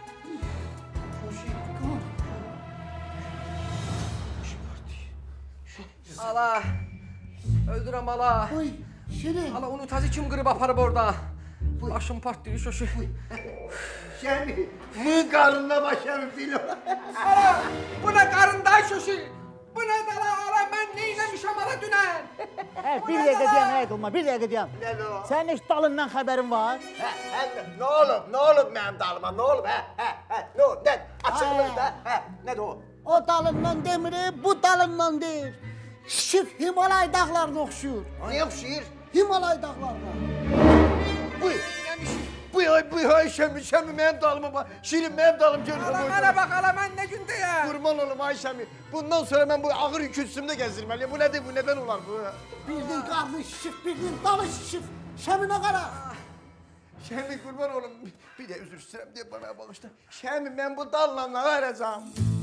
Ala, öldürəm ala. Oy, Şirin. Ala, unutazı kim qırıb aparıb orada? Başım partlayır şoşu. Şəmi, mı qarınına başarım bil ola. Ala, bu nə qarınday şoşu? Bu nə dala ala, mən neyləmişəm ala dünən? Hə, bir dəqiqə deyəm, hə, qılma, bir dəqiqə deyəm. Nədir o? Sənin heç dalından xəbərin var? Hə, hə, nə olub, nə olub mənim dalıma, nə olub, hə, hə, hə, nə olub, nə, açıqlıq da, hə, nədir o? O dalından demirir, bu dalından deyir. Şif Himalay dağlarına oxşuyur. Niyə oxşuyur? Himalay dağlarına. Bu, bu, ay, bu, ay, Şəmi, Şəmi mənim dalıma bax, Şirin mənim dalım görürəm. Ala, mənə bax, ala, mən nə gündəyəm? Qurban olum, ay Şəmi, bundan sonra mən bu ağır yük üstümdə gəzdirməliyim. Bu nədir, bu nədən olar bu? Birinin qarnı şişif, birinin dalı şişif. Şəminə qara. Şəmi qurban olum. Bir də üzr istəyirəm deyə bana bağışla. Şəmi mən bu dalla nə verəcəm?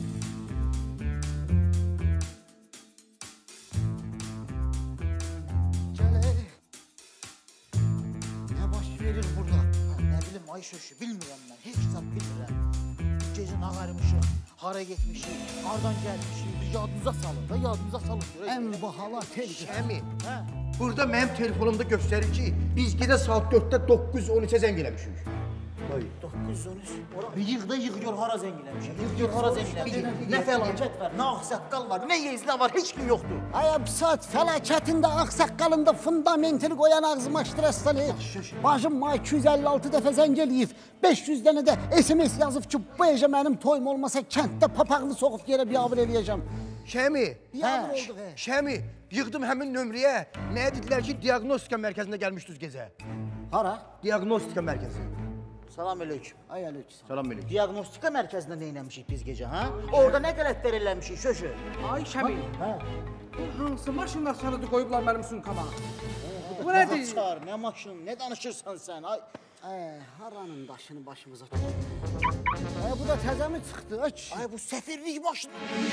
Verir burada. Ha, ne bileyim Ayşeşi bilmiyorum ben. Hiç zat bilmirəm. Gece nağarmışıq, hara getmişik, hardan gelmişik. Bir yadınıza salın da yadınıza salın. En bahala telefon. Şəmi, burada mənim telefonumda göstərir ki, biz gecə saat dörddə doqquz yüz on üçə zəng eləmişik. doqquz yüz on üç. Yığda yığıyor hara zəngiləmişik. Yığıyor hara zəngiləmişik. Ne felaket var, ne ağsaqqal var, ne yezlə var, hiç kim yoktur. Ay bu saat felaketinde aksakalında fundamentini koyan ağzıma stres Ali. Bacım ma iki yüz elli altı defa zəng eləyib. beş yüz tane de S M S yazıb ki, bu gece benim toyum olmasa kənddə papağını soğup yere biabır eləyəcəm. Şəmi, Biabır olduq he. Şəmi, yığdım həmin nömrəyə. Nəyə dedilər ki, diagnostika mərkəzində gəlmişdiniz gecə. Hara? Diagnostika mərkəzi. Salam aleyküm. Ay aleyküm. Salam aleyküm. Diagnostika mərkəzində neyləmişik biz gecə, ha? Orada nə qələtlər eləmişik, şöşü? Ay Şəmi, bu hansı maşınlar sanadı qoyublar mənim sumkama? Bu nədir? Çağır, nə maşın, nə danışırsan sən? Ay, Ee, haranın daşını başımıza tutdu. Ee, bu da təzə mi çıxdı? Aç. ay bu səfirlik maşını.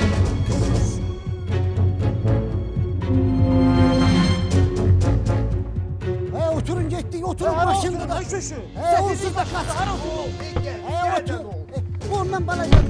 Ee, oturun getdik, oturun başında da. Şöşü. Ee, onsuz da kaç. Ee, otur. Ee, ondan bana gel.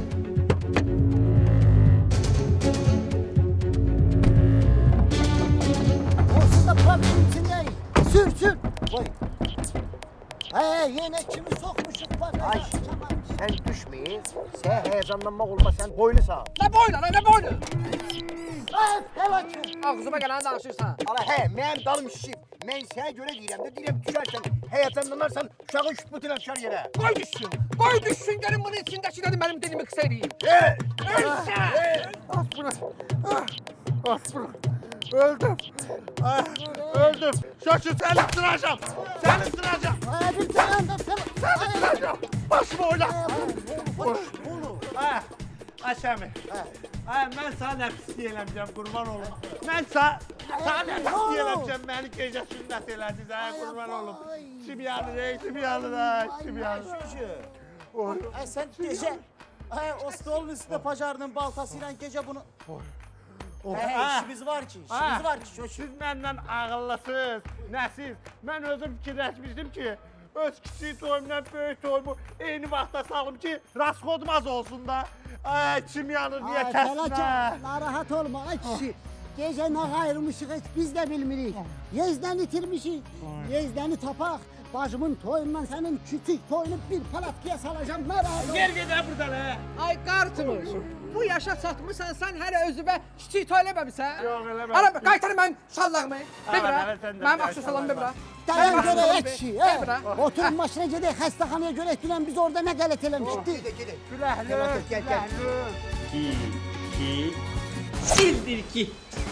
Onsuz da problem içindeyim. Sür, sür. Koy. Ee, yine kimi sokmuşuk bak. Ay, sən düşmeyin. Sən heyecanlanmaq olmaz, sən boynu sağ. Nə boynu, nə boynu? Ay, felaket. Ağzıma gələni danışırsan. Ala hə, mənim dalım şişib. Mən sənə görə deyirəm də, deyirəm düşərsən, heyecanlanarsan uşağı şübütünə düşər yerə. Qoy düşsün, qoy düşsün, gəlin bunun içindəkiləri mənim dilimi qısa edeyim. Hey! Ölsə! As bunu. As bunu. Öldüm. Ah, öldüm. Şöşü seni ısıracağım. Seni ısıracağım. Ay, bir tane de sen. Seni ısıracağım. Başımı oyna. Boş. Ah, Aşemi. Ah, ben sana nefis diyelemeyeceğim, kurban olum. Ben sana, sana nefis diyelemeyeceğim, beni gece sünnet elədiniz, ha, kurban olum. İçim yanır, ey, içim yanır, ha, içim yanır. Şöşü. Ay sen gece, ay o stolun üstünde pacarının baltasıyla gece bunu... Hey, işimiz var ki, işimiz var ki şöşü. Siz məndən ağıllısınız, nəsiz. Mən özüm fikirləşmişdim ki, öz kiçik toyumla böyük toyumu eyni vaxta salım ki, rasxodum az olsun da. Ay, içim yanır, niyə kəsin ha? Narahat olma, ay kişi. Gece ne ayrılmışık hiç biz de bilmirik. Yezden itirmişik. Yezdeni tapak. Bacımın toyundan senin küçük toyunu bir palatkiye salacağım. Narahat ol. Yer gedə buradan ha. Ay qartmış, bu yaşa çatmışsan sən hələ özüvə kiçik toy eləməmisən? Yox, eləməmişəm. Ala, qaytarın mən sallağımı. Ha, Bebra, evet, sen de mənim gel, aksesuarlarımı tamam, bebra. Dayan Mənim göre aksesuarlarımı et kişi. be- Bebra. Oturun başına gidelim. Hastahaneye göre ettilen biz orada ne galet elemiştik. Gedək, gedək. Küləhli, Gel, gel, gel. küləhli. İki, sildir ki.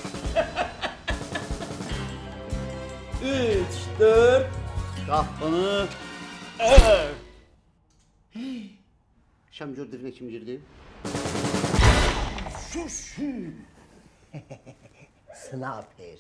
Üç, dört, qapını ör. Şam gördüğüne kim girdi? Şuşu. Sniper.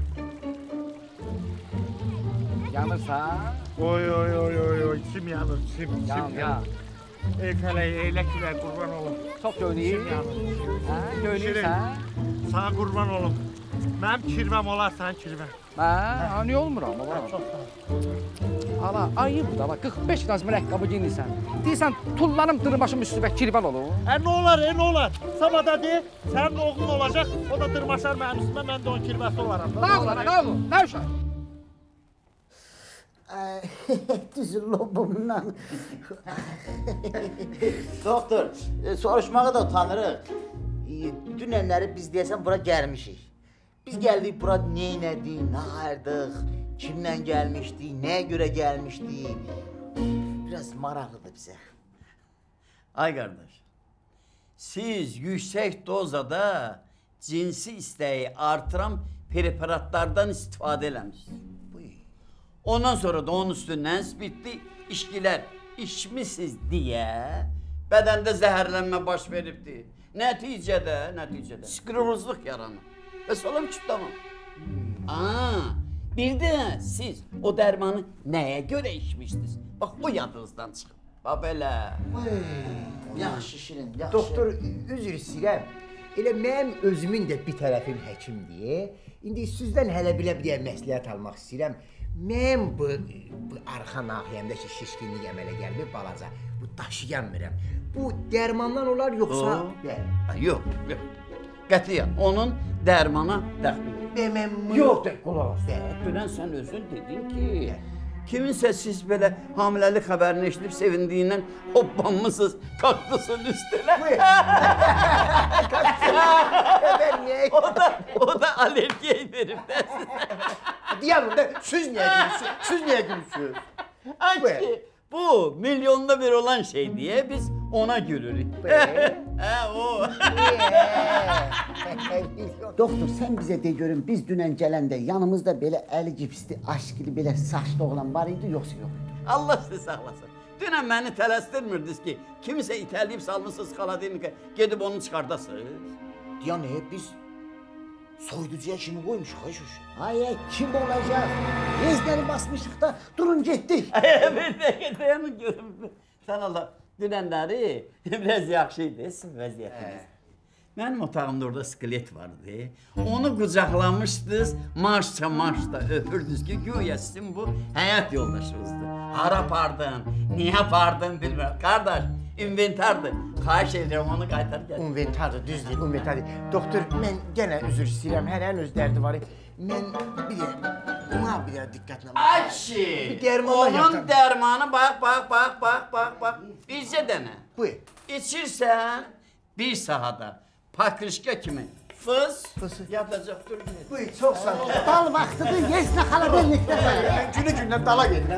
Yanırsa? Oy, oy, oy, oy, oy, içim yanır, içim, içim Yan, yanır. yan. Ey fələy, eylə külək, qurban olum. Çox göynəyir. İçim yanır. Hə, göynəyirsən? Sana qurban olum. Mənim kirvəm olarsan, kirvəm. Hə, ha, niyə olmuram? Çox sağ Ala, ayıb da, kırk beş raz mürəkkəbı giyinirsən. Deyirsən, tullanım dırmaşım üstüvə kirvan olur. Ə, nə olar, ə, nə olar? Sabada de, sənin oğlun olacaq, o da dırmaşar mənim üstümə, mən də onun kirvəsi olaram. Nə olur, nə olur, nə uşaq? Düzül lobumdan. Doktor, e, soruşmağı da utanırıq. E, dünənləri biz deyəsən bura gəlmişik. Biz gəldik bura neynədik, nə ayırdıq, kimlə gəlmişdik, nəyə görə gəlmişdik. Biraz maraqlıdır bizə. Ay qardaş, siz yüksək dozada cinsi istəyi artıran preparatlardan istifadə eləmişsiniz. Ondan sonra da onun üstündən spirtli içkilər içmişsiniz deyə bədəndə zəhərlənmə baş veribdir. Nəticədə, nəticədə sklerozluq yaranır. Və salam ki, tamam. Aa, bir də siz o dərmanı nəyə görə içmişdiniz? Bax, o yadınızdan çıxın. Bax, belə. Yaxşı, Şirin, yaxşı. Doktor, üzr istəyirəm. Elə mənim özümün də bir tərəfim həkimdir. İndi sizdən hələ bilə bir məsləhət almaq istəyirəm. Mənim bu, bu arxa nahiyəmdəki şişkinlik əmələ gəlmir balaca. Bu daşıyanmırəm. Bu dərmandan olar yoxsa... Yox, yox. Qətiyyən, onun dərmana dəxli yox. Deməm, yox da, qulaq as. Dünən sən özün dedin ki, kiminsə siz belə hamiləlik xəbərini eşidib sevindiyindən hoppanmısınız kaktusun üstünə. o da, o da alergiya verib də siz. Deyəlim də, siz niyə gülürsünüz? Siz niyə gülürsünüz? Ki, bu milyonda bir olan şey diye biz ona gülürük. Hə, o. Doktor, sən bizə de görün, biz dünən gələndə yanımızda belə əli gipsli, aşkili, belə saçlı oğlan var idi, yoxsa yox? Allah sizi sağlasın. Dünən məni tələsdirmirdiniz ki, kimisə itələyib salmışsınız xaladilnikə, gedib onu çıxardasınız. Yəni, biz soyducuya kimi qoymuşuq, ay şuş. Ay, kim olacaq? Rezləri basmışıq da, durun getdik. Bir dəqiqə dayanın görüm. Sən Allah, dünənləri biraz yaxşı idi, sizin vəziyyətiniz. Mənim otağımda orada skelet vardı. Onu qucaqlamışdınız, marşça marşda öpürdünüz ki, güya sizin bu həyat yoldaşınızdır. Hara apardın, niyə apardın bilmirəm. Qardaş, inventardır. Xahiş edirəm, onu qaytar gəl. İnventardır, düzdür, inventardır. Doktor, mən yenə üzr istəyirəm, hərənin öz dərdi var. Mən bir də, buna bir də diqqətlə baxın. Ayşi, onun dərmanı, bax, bax, bax, bax, bax, bax. Bircə dənə. Buyur. İçirsən, bir sahada. Pakrışka kimi. Fıs, yatacaq, dur. Buyur, çox sağ ol. Dal vaxtıdır, yesnə xaladellikdə var. Mən günü gündən dala gedirəm.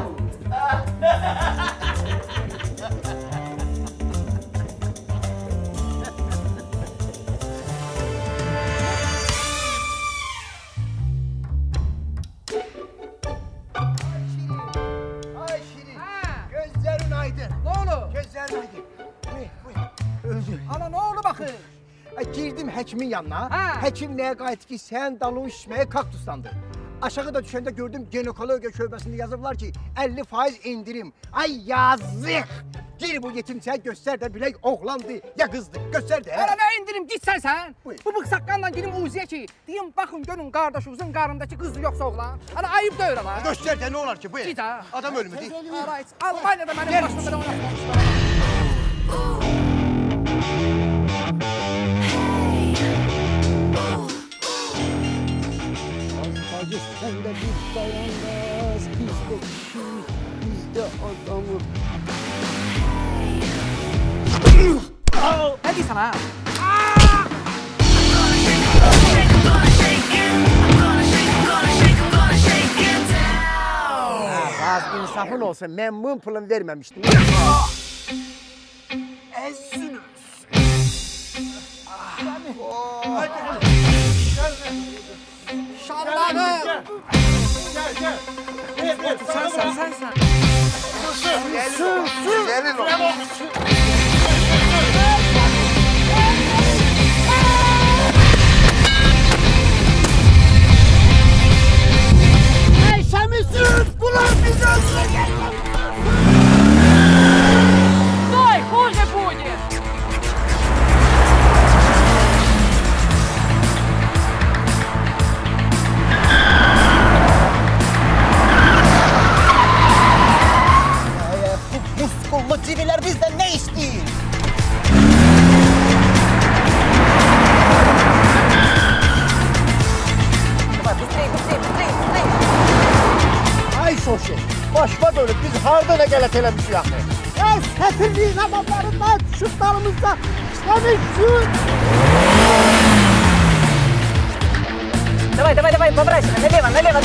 Ay Şirin, gözlərin aydın. Ne oldu? Gözlərin aydın. Buyur, buyur. Özür. Ana ne oldu bakın? Girdim həkimin yanına. Ha. Həkim nəyə qayıtdı ki, sən dalın şişməyə kaktuslandı. Aşağı da düşəndə gördüm ginekologiya şöbəsində yazıblar ki, əlli faiz indirim. Ay yazıq! Gir bu yetimçəyə göstər də bilək oğlandı ya qızdı. Göstər də. Ana ne indirim gitsen sen. Bu bık saqqanla gidim Uzi'ye ki, diyeyim bakın görün qardaşınızın qarındakı qızı yoksa oğlan. Ana ayıp da öyle lan. Göstər də nə olar ki bu? Git ha. Adam ölmüdü. Arayız. Almanya'da benim başımda da oynatmışlar. Hacı sen de bir dayanmaz, biz de kişi, biz de adamı. Ne diyorsun ha? Az insafın olsa memnun pulun vermemiştim. Ezziniz. Şallahım. Gel, gel. Gel, gel. Sen sen sen sen. Sus, sus. Gelin ol. Ayşemizsin! Bunlar biz öldürecek! Стой, хуже будет! Bu muskullu civiler bizden ne istiyor? Ay şoşe, başma dönüp biz harda ne galet eləmiş yaxı. Ya sətirliyin hamamlarından düşüb dalımızda işləmişsin! Давай, давай, давай, поворачивай, налево, налево!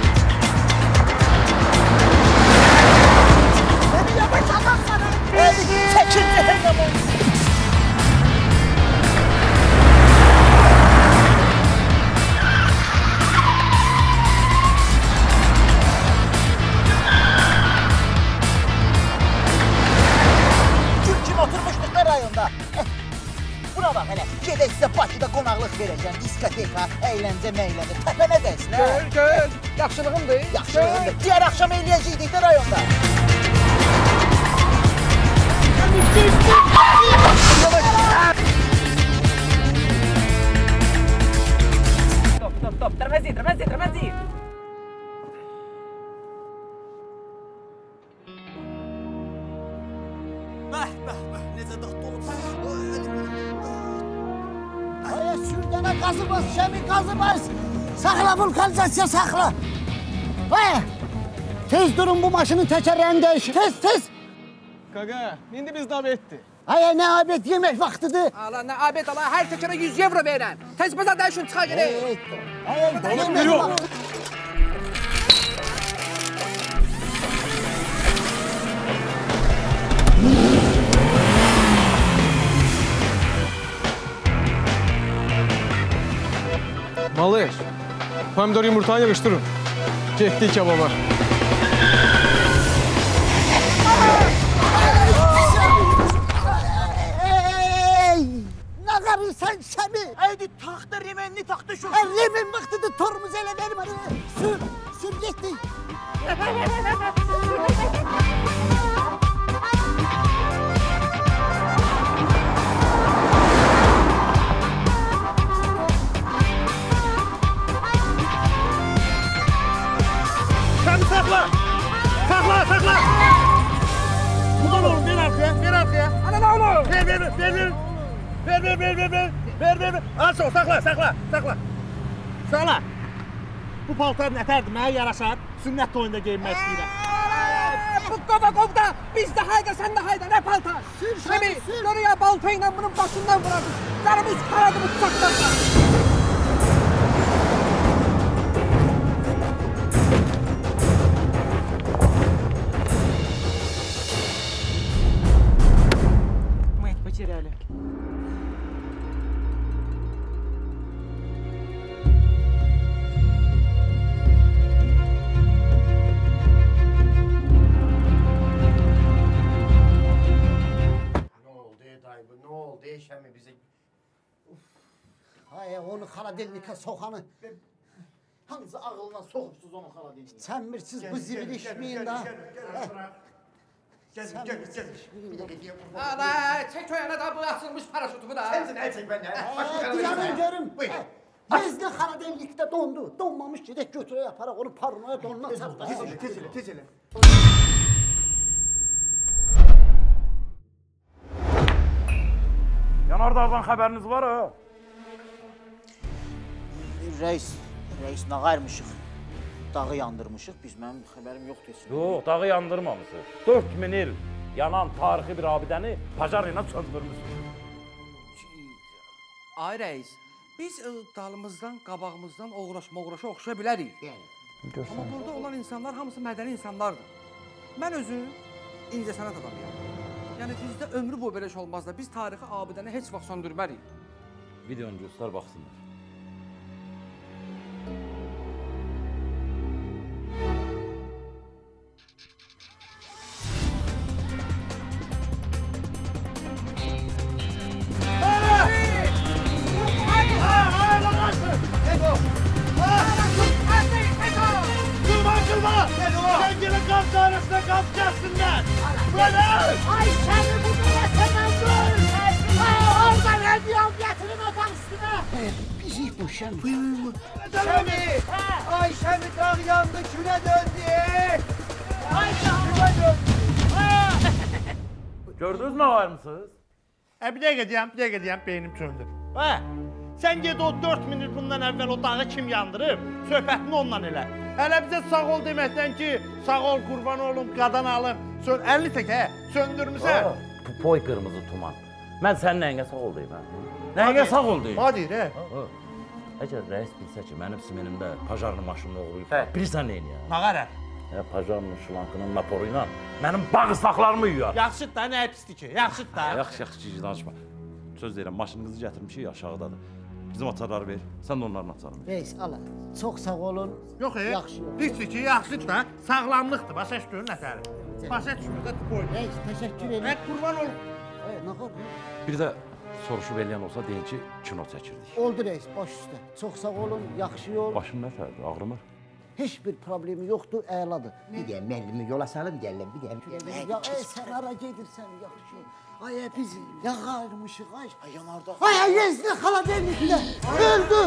Beni yapacağım sana! Çekin cehennem olsun! Kim oturmuştuk da rayonda? Buna bak hele, gedək sizə Bakıda qonaqlıq verəcəm, diskoteka, əyləncə, məyləcə, təpənə dəysin, hə? Gör, gör, yaxşılığımdır. Yaxşılığımdır. Diğer akşam eyləyəcəkdik də rayonda. düşdü, düşdü. Stop, stop, stop. Tırmızı, tırmızı, tırmızı. Bəh, bəh, bəh, necə dadlı oldu. Aya sürdənə qazımaz, şəmi qazımaz. Saxla vulkanizasiya, saxla. Aya, tez durun bu maşının təkərlərini dəyişin. Tez, tez. Qaqa, indi biz dabetdi. Aya, nə abet yemək vaxtıdır. Allah, nə abet Allah, hər təkərə yüz evro verən. Tez bizə dəyişin, çıxa gedək. Aya, yemək vaxtı. Malış, pomidor yumurtanı yığışdırın. Getdik kebaba. Ey, nə qarırsan şəmi? Eydi taxta remenli taxta şu. Remen vaxtıdır, tormuz elə verim. Sür, sür getdik. Şəmi saxla! Saxla, saxla! Buradan oğlum, ver arkaya, ver arkaya. Ana ne olur? Ver, ver, ver, ver. Ver, ver, ver, ver, ver. Ver, ver, ver. Al sol, saxla, saxla, saxla. Saxla. Bu paltar nətərdir, mənə yaraşar. Sünnət toyunda geyinmək istəyirəm. Bu Kovakov'da biz de hayda sen de hayda ne paltar. Sür Şemi, şemi sür. oraya baltayla bunun başından vurarız. Canımız karadı bu çaklarla. Мы их потеряли. Ne oldu Şəmi bize? Aya, onu xaladelnikə soxanı. Hansı ağılına soxubsuz onu xaladelnikə? Çəmirsiz bu zivil işmeyin da. Gel, gel, gel. Bir dakika diye vurma. Ala çek o yana da bu asılmış paraşutu bu da. Sensin el çek benden. Diyanın görüm. Buyur. Gezdi xaladelnikdə dondu. Donmamış gedək götürə yaparaq onu parnoya donuna çarpdı. Tez ele, tez ele, tez ele. Yanardağdan xəbəriniz var ha? Reis, reis nağayırmışıq. Dağı yandırmışıq, biz mənim xəbərim yoxdur heç. Yox, dağı yandırmamışıq. dörd min il yanan tarixi bir abidəni pajar ilə söndürmüşük. Ay reis, biz ə, dalımızdan, qabağımızdan oğraşma-oğraşa oxşaya bilərik. Amma burada olan insanlar hamısı mədəni insanlardır. Mən özüm incəsənət adamıyam. Yəni bizdə ömrü boyu belə şey olmaz da biz tarixi abidəni heç vaxt söndürmərik. Videonu göstər baxsınlar. Ay səni bu mələsəmən dur! Ay oradan hədiyal gətirin adam üstünə! Bizi bu Şəmi. Şəmi! Ay Şəmi dağ yandı, külə döndü! Ay külə döndü! Gördünüz mü ağayırmısınız? Ə, bir dəqiqə deyəm, bir dəqiqə deyəm, beynim söndür. Hə, sən ged o dörd min il bundan əvvəl o dağı kim yandırıb, söhbətini ondan elə. Hələ bizə sağ ol deməkdən ki, sağ ol, qurban olum, qadan alım. əlli tək, hə, söndürmüsən. Poy qırmızı tuman. Mən sənin nəyinə sağ ol deyim, hə? Nəyinə sağ ol deyim? Ha deyir, hə? Əgər rəis bilsə ki, mənim simenimdə pajarlı maşını oğruyub, bilirsən neyin ya? Nağar hə? Pajarlı şlankının motoru ilə mənim bağırsaqlarımı yuyar. Yaxşıdır da, nə pisdir ki, yaxşıdır da. Yaxşı, yaxşı, danışma. Söz deyirəm, maşınınızı gətirmişik, aşağıdadır. Bizim açarları ver, sən də onların açarını ver. Reis, ala, çox sağ olun. Yox, e, pisdir ki, yaxşıdır da, sağlamlıqdır, başa düşdün nətəri? Başa düşmür də, boy. Reis, təşəkkür edirəm. Hə, qurban ol. Nağar, Bir də soruşub eləyən olsa deyin ki, kino çəkirdik. oldu reis, baş üstə. Çox sağ olun, yaxşı yol. Başın nətərdir, ağrımır? Heç bir problemi yoxdur, əladır. Bir deyəm, müəllimi yola salın gəlin, bir deyəm. Ya, ey, sən hara gedirsən, yaxşı yol. Ay biz ne kalmışık ay. Ay yanarda. Ay Yezne Xaladelnikdə öldü.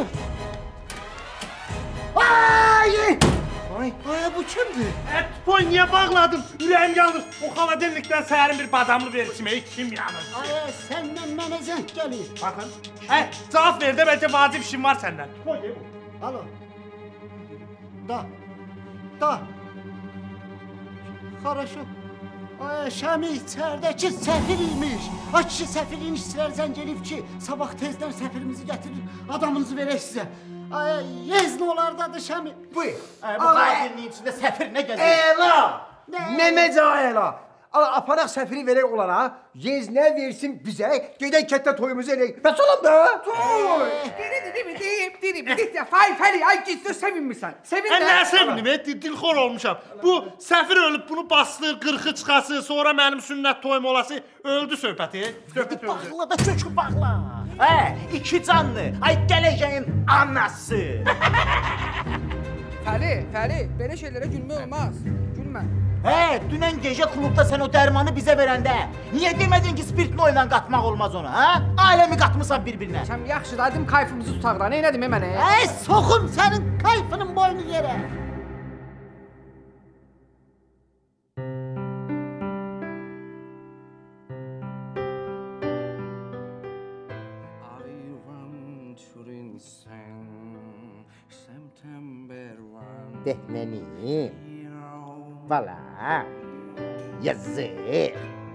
Ay! Ay, ay bu kimdir? Toy niyə bağladın? Ürəyim yanır. O xaladelnikdən səhərin bir badamlı ver içməyi kim yanır? Ay səndən mənə zəng gəlir. Baxın. Hə, cavab ver də bəlkə vacib işim var səndən. Toy deyim. Alo. Da. Da. Хорошо. Ay Şəmi içərdəki səfir imiş. Ay kişi səfirin işçiləri zəng eləyib ki, sabah tezdən səfirimizi gətirir, adamınızı verək sizə. Ay Yezne olardadır Şəmi. Buyur. Ay bu xaladelniyin içində səfir nə gəzir? Ela! Meməcə ela! Aparaq səfiri verək onlara, Yeznə versin bizə, gedək kətdə toyumuzu eləyik. Bəs olam da? Toy! Diri diri diri diri diri fay fəli, ay gizli sevinmirsən. Sevin də. Nə sevinim, dilxor olmuşam. Bu səfir ölüb bunu bastır, qırxı çıxası, sonra mənim sünnət toyum olası, öldü söhbəti. Söhbət öldü. Bağla da kökü bağla. Hə, iki canlı, ay gələcəyin anası. Fəli, Fəli, belə şeylərə gülmək olmaz. Gülmə. Hə, dünən gecə klubda sən o dərmanı bizə verəndə niyə demədin ki, spirtli oyla qatmaq olmaz ona, hə? Ailəmi qatmısan bir-birinə. Sən yaxşı, dedim kayfımızı tutaq da, neynədim mənə? Ay, soxum sənin kayfının boynu yerə. Dehnəni. Valla. Yazıq.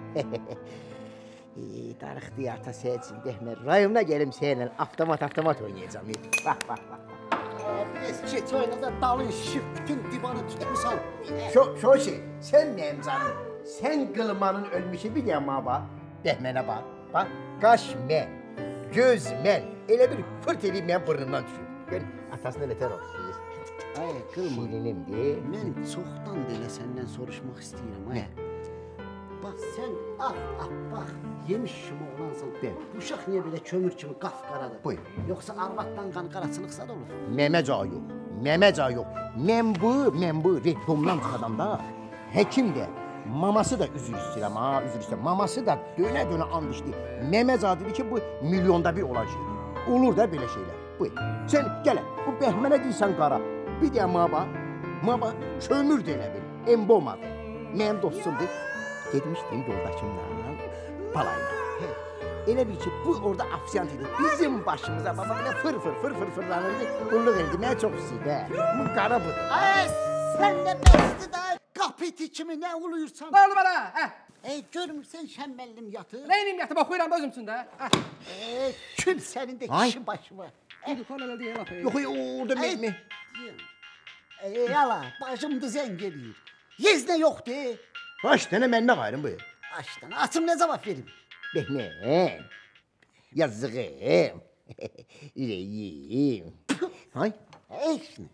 Tarix diyarta seyirsin Dehnə. Rayımına gelim seninle avtomat avtomat oynayacağım. Bak bak bak. Biz geç oynadı dalın şif bütün divanı tutmuşsan. Şu, şu şey, sen neyim canım? Sen kılmanın ölmüşü bir diyem bak. Dehnəne bak. Bak, qaş mən, göz mən. Elə bir fırt edeyim mən burnundan düşür. Gör, atasına neter olsun. Ay, qılma. Şirinimdir. Mən çoxdan da elə səndən soruşmaq istəyirəm, ay. Bax, sən ah, ah, bax, yemiş kimi olansan. Ben. Bu uşaq niyə belə kömür kimi qapqaradır? Buyur. Yoxsa arvaddan qan qaraçılıqsa da olur. Məməca yox, məməca yox. Mən bu, mən bu reklamdan çıxadanda həkim də, maması da üzr istəyirəm, ha, üzr istəyirəm. Maması da dönə-dönə and içdi. Məməca dedi ki, bu milyonda bir olacaq. Olur da belə şeylər. Buyur. Sən gələn, bu bəhmənə deyirsən qara. Bir deyəm maba, maba kömür də elə bil, embomadır. Mənim dostumdur. Gedmişdim yoldaşımla, balayla. Elə bil ki, bu orada afisiyant idi. Bizim başımıza baba belə fır fır fır fır fırlanırdı. Qulluq edirdi, mənə çox istəyirdi. Bu qara budur. Ay, sən də bəsdir də, kapiti kimi nə uluyursan? Nə oldu bana? Hə? Ey, görmürsən şəmbəllim yatır? Neynim yatıb, oxuyuram da özümsün də. Ey, kül sənin də kişi başı var. Telefon elə deyil, laf. Yox, orada mən mi? Ey, yala, bacımdı zəng eləyir. Yeznə yoxdur. Baş dənə mən nə qayrım buyur? Açdan, açım nə cavab verim? Behnəm, yazığım, ürəyim. Ay, ey, şimdi.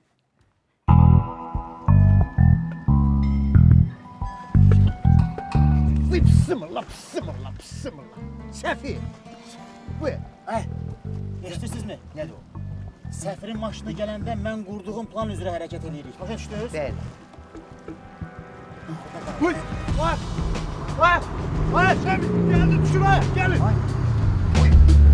Vay, pısımırla, pısımırla, pısımırla. Səfir, buyur. Ay, eşitirsinizmi? Nədir o? Səfirin maşını gələndə mən qurduğum plan üzrə hərəkət edirik. Başa düşdünüz? Bəli. Uy! Var! Var! Var! Sen geldi şuraya! Gelin! Uy!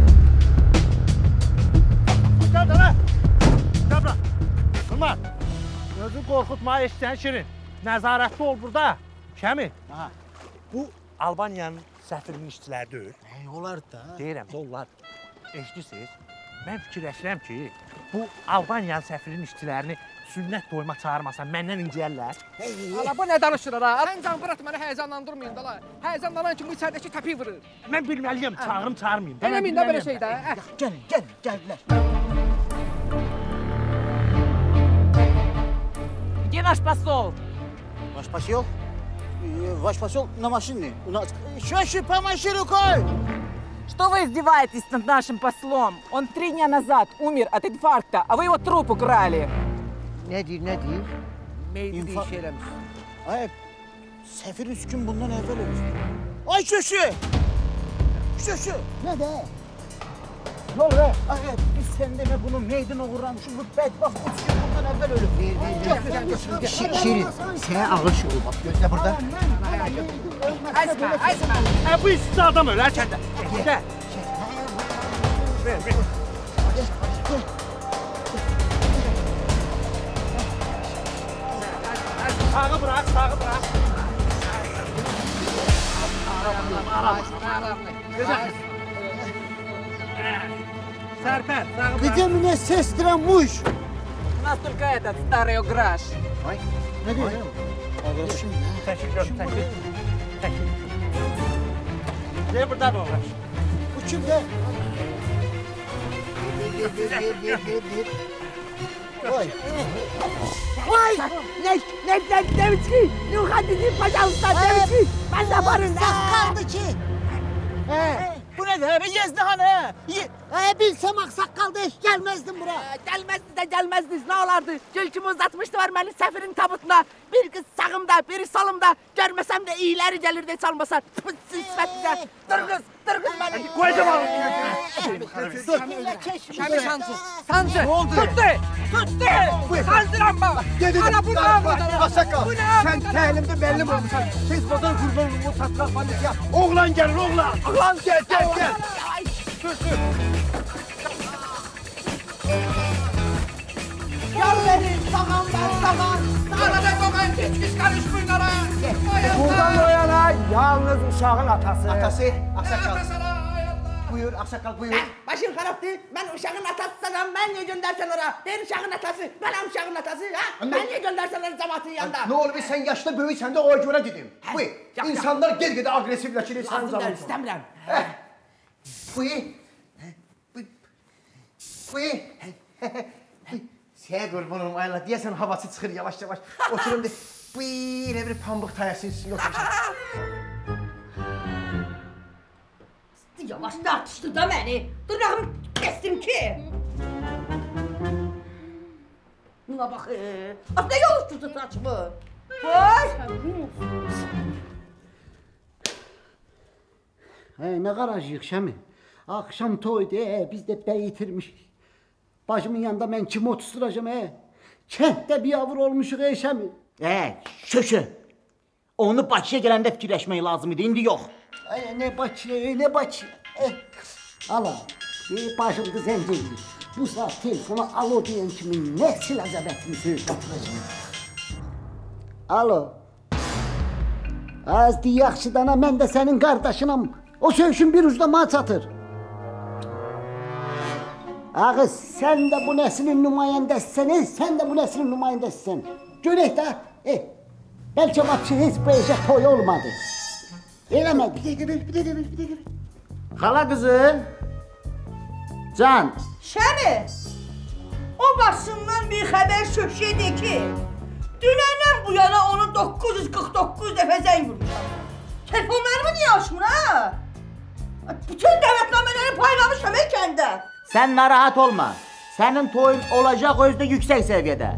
Gel lan! Gel bırak! Kılmaz! Gözün korkutma eşitsen Şirin. Nəzarətli ol burada. Şəmi? Aha. Bu Albaniyanın səfirinin işçiləri deyil. Ey, onlar da. Deyirəm də onlar. Eşitsiz, mən fikirləşirəm ki, bu Albaniyanın səfirinin işçilərini sünnət toyuma çağırmasan məndən inciyərlər. Ala bu nə danışır ha? Sən can bırat məni həyəcanlandırmayın da la. Həyəcanlanan kimi içəridəki təpi vurur. Mən bilməliyəm, çağırım çağırmayayım. Eləməyin də belə şey də. Gəlin, gəlin, gəldilər. Где наш посол? Ваш посол? Ваш посол на машине. У нас... Чаще помаши рукой! Что вы издеваетесь над нашим послом? Он три дня назад умер от инфаркта, а вы его труп украли. Nə deyir, nə deyir? Meydi bir iş eləmiş. Ay, səfir üç gün bundan əvvəl ölmüş. Ay köşü! Köşü! Nə də? Ne olur ha? Ay, biz sen deme bunu meydan uğurlamışım. Bu bedbaxt üç gün bundan əvvəl ölüb. Ver, ver, ver. Şirin, sənə ağır şey olmaz. Gözlə burada. Azma, azma. Hə bu isti adam ölər kəndə. Gəl. Ver, ver. Sağı bırak, sağı bırak. Serper, sağı bırak. Где меня сестра муж? У нас только этот старый уграш. Ой, ne diyor? Təşvik gör, təşvik. Təşvik. Gel buradan uğraş. Bu kim de? Ой. Ой, не, не, не, девочки, не уходите, пожалуйста, девочки. Ben de varım. Kaldı ki. Bu nedir? Ben Yezdihan he. E, bilsem aksakalda hiç gelmezdim buraya. Gelmezdiniz de gelmezdiniz, ne olardı? Gülkümü uzatmıştı var beni sefirin tabutuna. Bir kız sağımda, biri solumda. Görmesem de iyileri gelir de çalmasar. Pıtsız sifetlice. Dur kız, dur kız beni. Koyacağım abi. Dur. Şami Sancı. Sancı. Ne oldu? Tuttu. Tuttu. Sancı lamba. Ana bu ne yapıyorsun? Asakal, sen təlimdə müəllim olmuşsan. Tez bazar qurban olun, bu tatlaq falan yap. Oğlan gelir, oğlan. Oğlan gel, gel, gel. Sür, sür. Yar verin, sağam ben, sağam. Sana da kokan hiç biz karışmayın araya. Buradan o yana yalnız uşağın atası. Atası, Aksakal. Buyur, Aksakal buyur. Başım kararttı. Ben uşağın atasısam ben niye göndersen oraya? Ben uşağın atası, ben uşağın atası. Ha? Ben niye göndersen oraya cemaatın yanında? Ne olur sen yaşta böyüksən də o görə dedim. Buyur, insanlar gel-gedə agresivləşir, sən Lazım zaman. der, istəmirəm. Buyur. Buyur. Sən qurban olum, ayla, deyəsən havası çıxır yavaş-yavaş. Oturum de, buyur, elə bir pambıq tayasın üstündə oturmuşam. Yavaş tartıştı da beni. Dırnağımı kestim ki. Buna bak. Ee. Az ne yoluşturdu saçımı? Vay. Hey, ne qarajıyıq Şəmi? Akşam toydu, e, biz de bəy itirmişik. Bacımın yanında ben kimi otusturacağım e? Kənddə bir yavur olmuşuq ey Şəmi. He, şöşü. Onu Bakıya gələndə fikirləşmək lazım idi, indi yox. Ay, ne Bakıya, ne Bakıya. Eh, ala, bir bacımdı zənciydi. Bu saat telefona alo deyən kimi nə silazəbətimi söz batıracağım. Alo. Az di yaxşıdana, mən də sənin qardaşınam. O söğüşün bir ucda maç atır. Ağız, sən də bu nəslin nümayəndəsisən, e, sən də bu nəslin nümayəndəsisən. Görək də, e, bəlkə vapşı heç bu ecə toy olmadı. Eləmədi. Bir dəqiqə, bir dəqiqə, bir dəqiqə. Xala qızı. Can. Şəmi. O başından bir xəbər şöşeydi ki, dünəndən bu yana onu doqquz yüz qırx doqquz dəfə zəng vurmuşam. Telefonlarımı niyə açmır ha? Bütün dəvətnamələri paylamışam ey kəndə. Sən narahat olma. Sənin toyun olacaq özdə yüksək səviyyədə.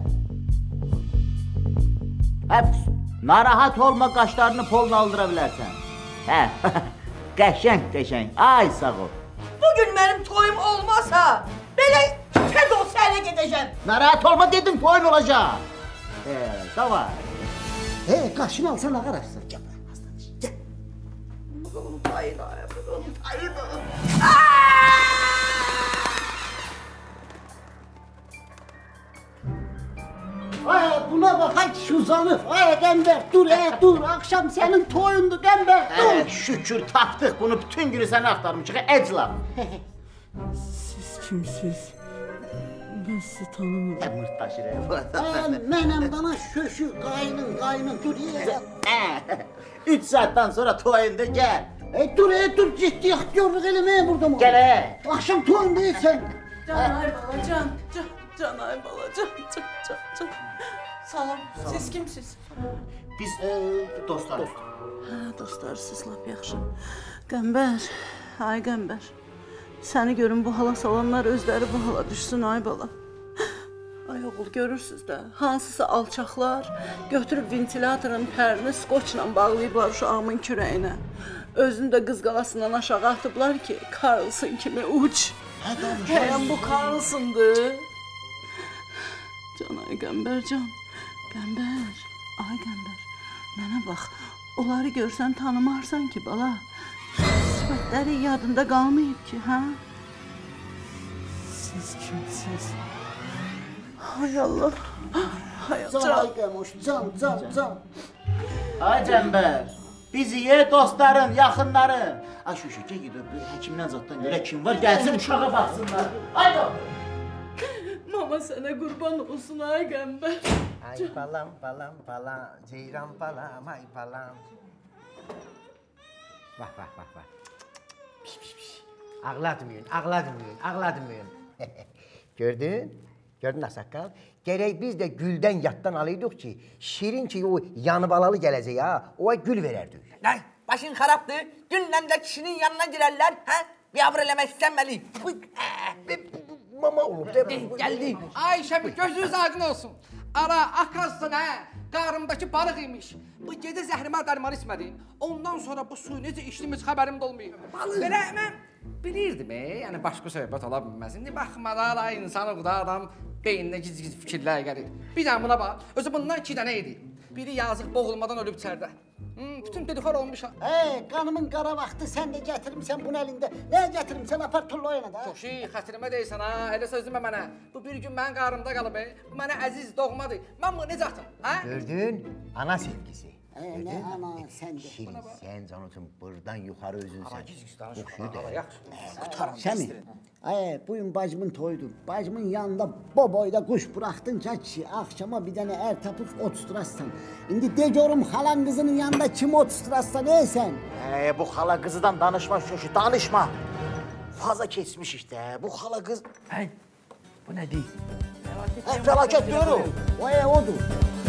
Hə, narahat olma, qaşlarını poluna aldıra bilərsən. Hə, qəşəng, qəşəng. Ay sağ ol. Bugün mənim toyum olmasa, belə tez olsa ələ gedəcəm. Narahat olma dedim, toyun olacaq. He, davay. He, qaşını alsan ağar açsın. Gel. Gel. Bunun tayını, bunun tayını. Ay, buna bak, ay şu zanıf. Ay Qəmbər, dur, e, dur. Akşam senin toyundu Qəmbər, dur. Hə, şükür tapdıq bunu, bütün günü səni axtarmışıq, əclaf. Siz kimsiz? Ben sizi tanımıyorum. Hə, mırtdaşır, hə, burada. Ay, mənəm dana şöşü, qaynın, qaynın, dur, ye. Hə, üç saatdan sonra toyunda gəl. E, dur, e, dur, ciddi aktyorluq eləməyə burada mı? Gəl, hə. Akşam toyundaysan. Can ay bala, can, can, can ay bala, can, can, can, can. Salam, siz kimsiz? Biz e, dostlarız. Hə, dostlarsınız, lap yaxşı. Qəmbər, ay Qəmbər. Səni görün bu hala salanlar özləri bu hala düşsün ay bala. Ay oğul, görürsüz də, hansısa alçaqlar götürüb ventilatorun pərini skoçla bağlayıblar uşağımın kürəyinə. Özünü də qız qalasından aşağı atıblar ki, Karlsın kimi uç. Həyəm bu Karlsındır. Can ay Qəmbər, can. Qəmbər, ay Qəmbər, mənə bax, onları görsən tanımarsan ki, bala. Sifətləri yadında qalmayıb ki, hə? Siz kimsiz? Hay Allah. Hay Can Allah. ay Qəmoş, can, can, can. Ay Cəmbər, bizi ye dostların, yaxınların. Ay şu şu, gel gidip həkimdən zaddan görə kim var, gəlsin uşağa baxsınlar. Haydi. Mama sənə qurban olsun ay Qəmbər. Ay balam, balam, balam, ceyran balam, ay balam. Bak, bak, bak, bak. Piş, piş, piş. Ağlatmayın, ağlatmayın, ağlatmayın. Gördün? Gördün Asaqqal? Gerek biz de gülden yattan alıyorduk ki, Şirin ki o yanı balalı gələcək ha, o gül vererdik. Lan başın xarabdır. Dünlə de kişinin yanına girerler. Ha? Yavru eləmək istəməli. Mama olub değil mi? Geldi. Ayşe bir gözünüz aydın olsun. Ara akazsın ha. Qarımdakı balıq imiş. Bu gecə zəhrimar dərmanı içmədim. Ondan sonra bu suyu necə içdiyimiz xəbərim də olmayıb. Belə mən bilirdim, e, yəni başqa söhbət ola bilməz. İndi baxmadan ay insanı da adam beyninə gic-gic fikirlər gəlir. Bir dənə buna bax. Özü bundan iki dənə idi. Biri yazıq boğulmadan ölüb içərdə. Hmm, bütün dedikodu olmuş ha. Hey, kanımın qara vaxtı sən də gətirmisən bunu əlində. Nə gətirmisən apar turla oyna da. Çox şey, xətrimə deyirsən ha, elə sözümə mənə. Bu bir gün mənim qarımda qalıb, e. Bu mənə əziz doğmadır. Mən bunu necə atım, ha? Gördün? Ana sevgisi. Ee, ne ana sen de. Şirin, sen canıtın buradan yukarı özünsən. Ara giz-giz danışma. Oxuyu da. Yaxşı. Qutaram. Səmi, ay, bugün bacımın toyudur. Bacımın yanında boboyda kuş bıraxdınca ki, axşama bir dənə ər tapıb ot tuturassan. İndi de görüm xalan qızının yanında kim ot tuturassan, ey sən? Ee, bu xala qızıdan danışma şu, danışma. Faza kesmiş işte. Bu xala qız... Hey, bu ne değil? Hey, felaket diyorum. O e, odur.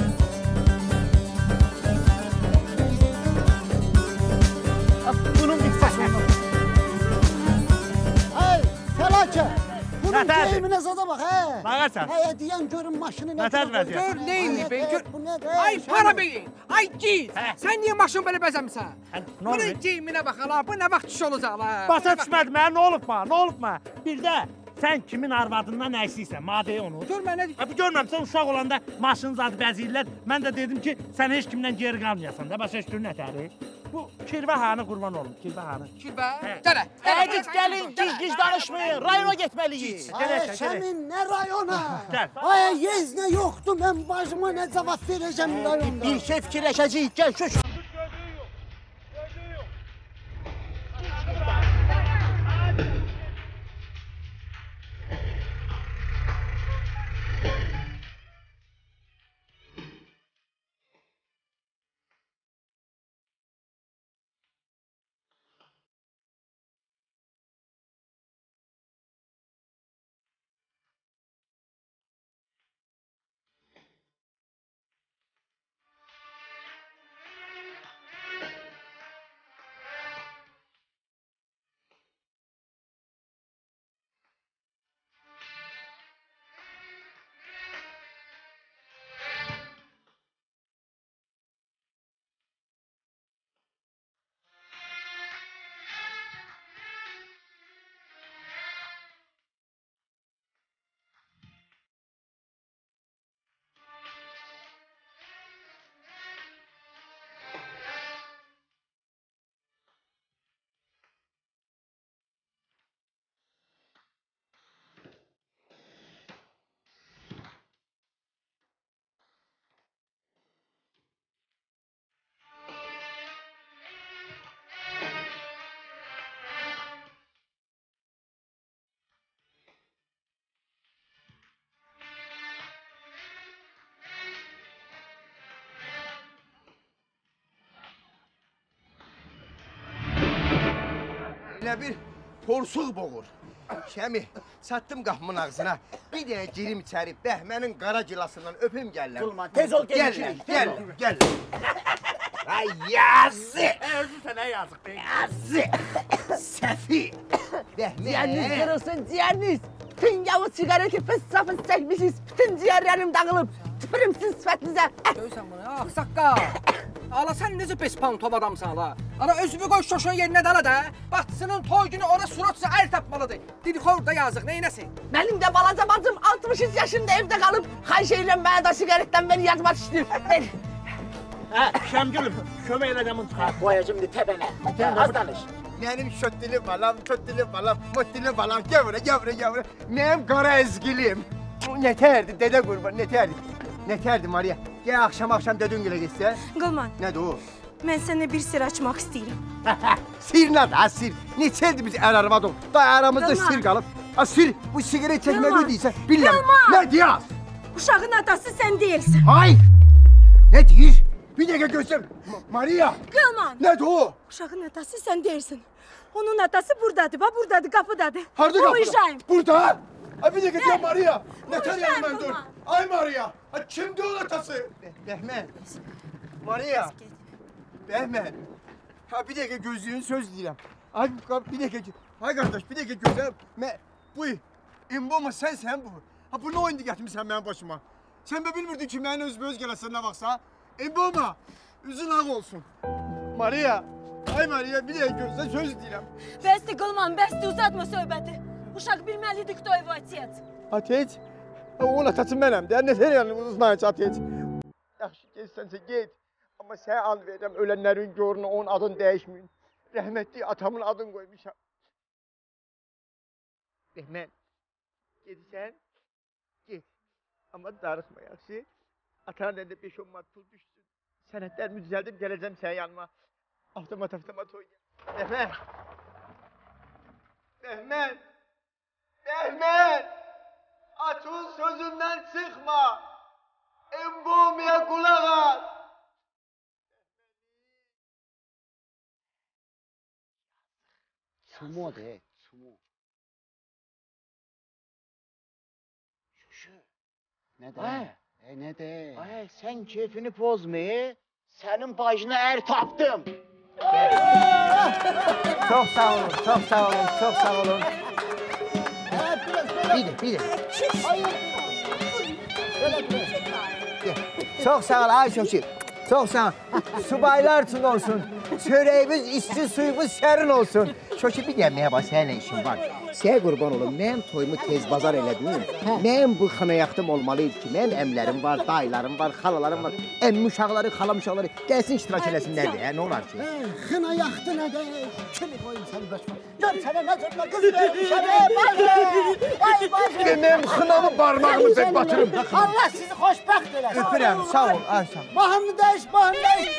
Bunun bir fasonu. Ay, felaket. Bunun Nətərdir? geyimine zada bak, he. Bağırsan. Hey, diyen görün maşını ne Nətər kadar- vəziyyət? Gör neyini be, gör. Bu nedir? Ay para beyin, ay giz. Sen niye maşın böyle bezəmsən? nə Bunun oldu? geyimine bak hala, bu ne vaxt iş olacaq la? Başa düşmədim mən, nə olub ma, nə olub ma? Bir də sən kimin arvadından nə istəyirsən, madəyə onu. Gör mənə. Bu görməmsən uşaq olanda maşının zadı bəziyirlər. Mən də dedim ki, sən heç kimdən geri qalmayasan da, başa düşdün nətəri? Bu kirvə hanı qurban olum, kirvə hanı. Kirvə? Gələ. Hey, giz gəlin, giz giz danışmayın. Rayona getməliyik. Ay, Şəmin, ne rayona? Gel. Ay, yezne yoktu, ben bacıma ne cevap vereceğim rayonda? Bir şey fikirləşəcəyik, gəl köş. Elə bir porsuq boğur. Şəmi, çatdım qapımın ağzına. Bir dəyə girim içəri, bəhmənin qara gilasından öpüm gəllər. Qulman, tez ol, Gəl, gelirik, gəl, tez ol. gəl. Ay, yazı! Özü sənə yazıq be. Yazı! Səfi! Bəhmə! Ciğeriniz kırılsın, ciğeriniz. Bütün yavuz sigareti fıs fıs çekmişiz. Bütün ciğerlerim dağılıp. Tüpürüm sizin sıfatınıza. Görürsən bunu, ah sakka. Ala sen necə bespantom adamsan la. Ala özümü qoy şoşun yerinə dala da. Bacısının toy günü ora suratsa əl tapmalıdır. Dilxor da yazıq, neynəsin? Benim de balaca bacım altmış üç yaşında evde kalıp Ayşe ile bana da sigaretten beni yazmak istiyor. Şəmgülüm, kömək elə qəmin çıxar. Qoyacım indi təbənə. Az danış. Mənim şötdili balam, tötdili balam, mötdili balam, gəl bura, gəl bura, gəl bura. Mənim qara əzgilim. Nətərdi, dədə qurban, nətərdi? Nətərdi Maria? Gəl axşam-axşam dədün gülə getsə. Qılman, Nədir o? mən sənə bir sir açmaq istəyirəm. Sir nədir, ha sir? Neçə ildir biz ər-arvad olub, da aramızda Qılman. sir qalıb. Ha sir, bu sigaret çəkmək Qılman. ödəyirsə, bilmirəm. Qılman. Nə deyəz? Uşağın atası sən deyilsən. Hay! Nə deyir? Bir dəqiqə gözləm. Ma- Maria! Qılman. Nədir o? Uşağın atası sən deyilsən. Onun atası buradadır, bax buradadır, qapıdadır. Harda Bu qapıda? İbrahim. Burada? Ay bir dəqiqə deyəm Maria. Nətər İbrahim, yəni mən dur? Qılman. Ay Maria. Ay kimdir onun atası? Bəhmən. Maria. Bəhmən. Ha bir dəqiqə gözlüyün söz deyirəm. Ay bir dəqiqə. Ay qardaş bir dəqiqə gözləm. Mən bu İmboma sənsən bu. Ha bunu oyunda gətirmisən mənim başıma. Sən bə bilmirdin ki mənim özümə öz gələsən nə vaxtsa. İmboma. Üzün ağ olsun. Maria. Ay Maria bir dəqiqə gözlə söz deyirəm. Bəsdir Qılman, bəsdir, uzatma söhbəti. Uşaq bilməlidir ki, o otec. Ateş? Onun atası mənəm də. Nətər yəni uzunayın ki Ateş? Yaxşı getsənsə get. Amma sənə and verirəm ölənlərin görünü onun adını dəyişməyin. Rəhmətli atamın adını qoymuşam. Rəhmən. Gedirsən? Get. Amma darıxma yaxşı. Atanın əlində beş on manat pul düşsün. Sənədlərimi düzəldib gələcəm sənin yanıma. Avtomat avtomat oynayın. Rəhmən. Rəhmən. Rəhmən. Atın sözündən çıxma. Embomiya qulaq as. Çumo de, çumo. Şuşu. Ne de? Ay. E ne de? Ay sen keyfini pozma. Senin başına er taptım. Çok sağ olun, çok sağ olun, çok sağ olun. Bir de, bir de. Çok sağ ol Ayşoşi. Çok sağ ol. Subaylar üçün olsun. Çörəyimiz, içsi suyumuz sərin olsun. Şoşi bir gəlməyə bax, səninlə işim var. Sənə qurban olum, mənim toyumu tez bazar elədim. Mənim bu xanayaxtım olmalıydı ki, mənim əmlərim var, dayılarım var, xalalarım var. Əmmi uşaqları, xalam uşaqları gəlsin iştirak eləsinlər deyə, nə olar ki? Xına yaxdı nə de? Kimi koyun səni başıma? Gör sənə nə cırma qız vermişəm, ey bacı! Ay bacı! Mənim xınamı barmağımıza batırım. Allah sizi xoşbəxt eləsin. Öpürəm, sağ ol, Ayşə. Bahını dəyiş, bahını dəyiş.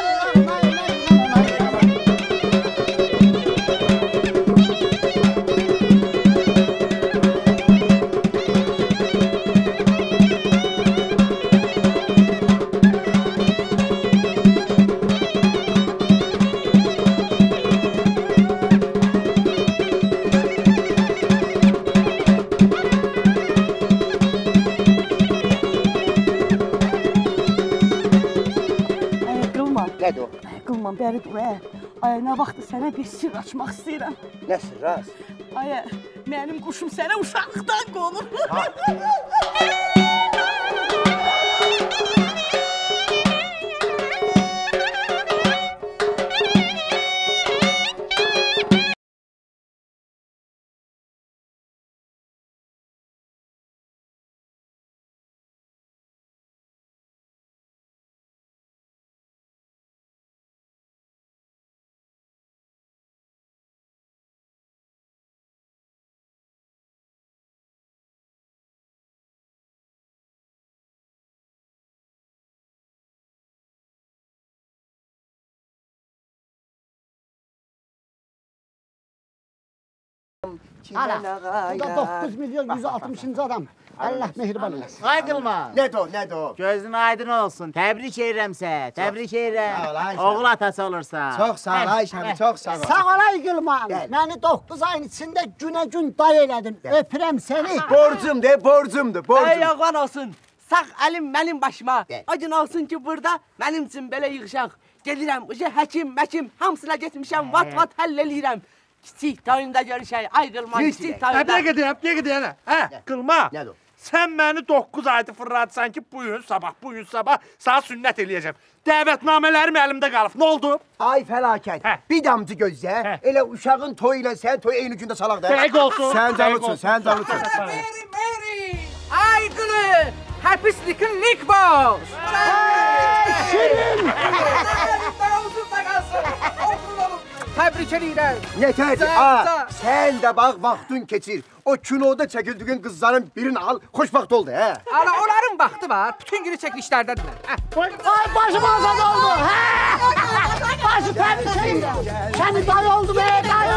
Nədir o? Qılman, bəri dur, ə. Ay, nə vaxtdır sənə bir sir açmaq istəyirəm. Nə sir, rast? Ay, mənim quşum sənə uşaqdan qonur. Hala, bu da doqquz milyon yüz altmışıncı adam. Allah mehriban eləsin. Ay qılma. Nədir o, nədir o? Gözün aydın olsun. Təbrik edirəm sən. Təbrik edirəm. Sağ ol, Ayşə. Oğul atası olursan. Çox sağ ol Ayşəm, çox sağ ol. Sağ olay Qılman. Məni doqquz ayın içində günə gün day elədin. Öpürəm səni. Borcum de, borcumdur, borcum. Ayağın olsun. Sağ əlim mənim başıma. O gün olsun ki burada mənim üçün belə yığışaq. Gedirəm, uje həkim, məkim, hamısına getmişəm, vat vat həll eləyirəm. Kiçik toyunda görüşək, ay Qılman, kiçik toyunda. Hə, bir dəqiqə deyəm, bir dəqiqə deyəm. Hə, Qılma. Nədir o? Sən məni doqquz aydır fırlatsan ki, bu gün sabah, bu gün sabah sana sünnət eləyəcəm. Dəvətnamələrim əlimdə qalıb. Nə oldu? Ay fəlakət. Bir damcı gözlə. Elə uşağın toyu ilə sən toyu eyni gündə salaq da. Dəqiq olsun. Sən canlısan, sən canlısan. Mary, Mary! Ay Gülü! Həpislikin lik boş! Şirin! Təbrik edirəm. Nətər? Sağ- Aa, sağ- sən də bax vaxtın keçir. O kinoda çəkildiyin qızların birini al, xoşbaxt oldu, hə? Ana onların vaxtı var. Bütün günü çəkilişlərdədirlər. Ay başım azad oldu. Başı təbrik edirəm. Səni dayı oldu be dayı.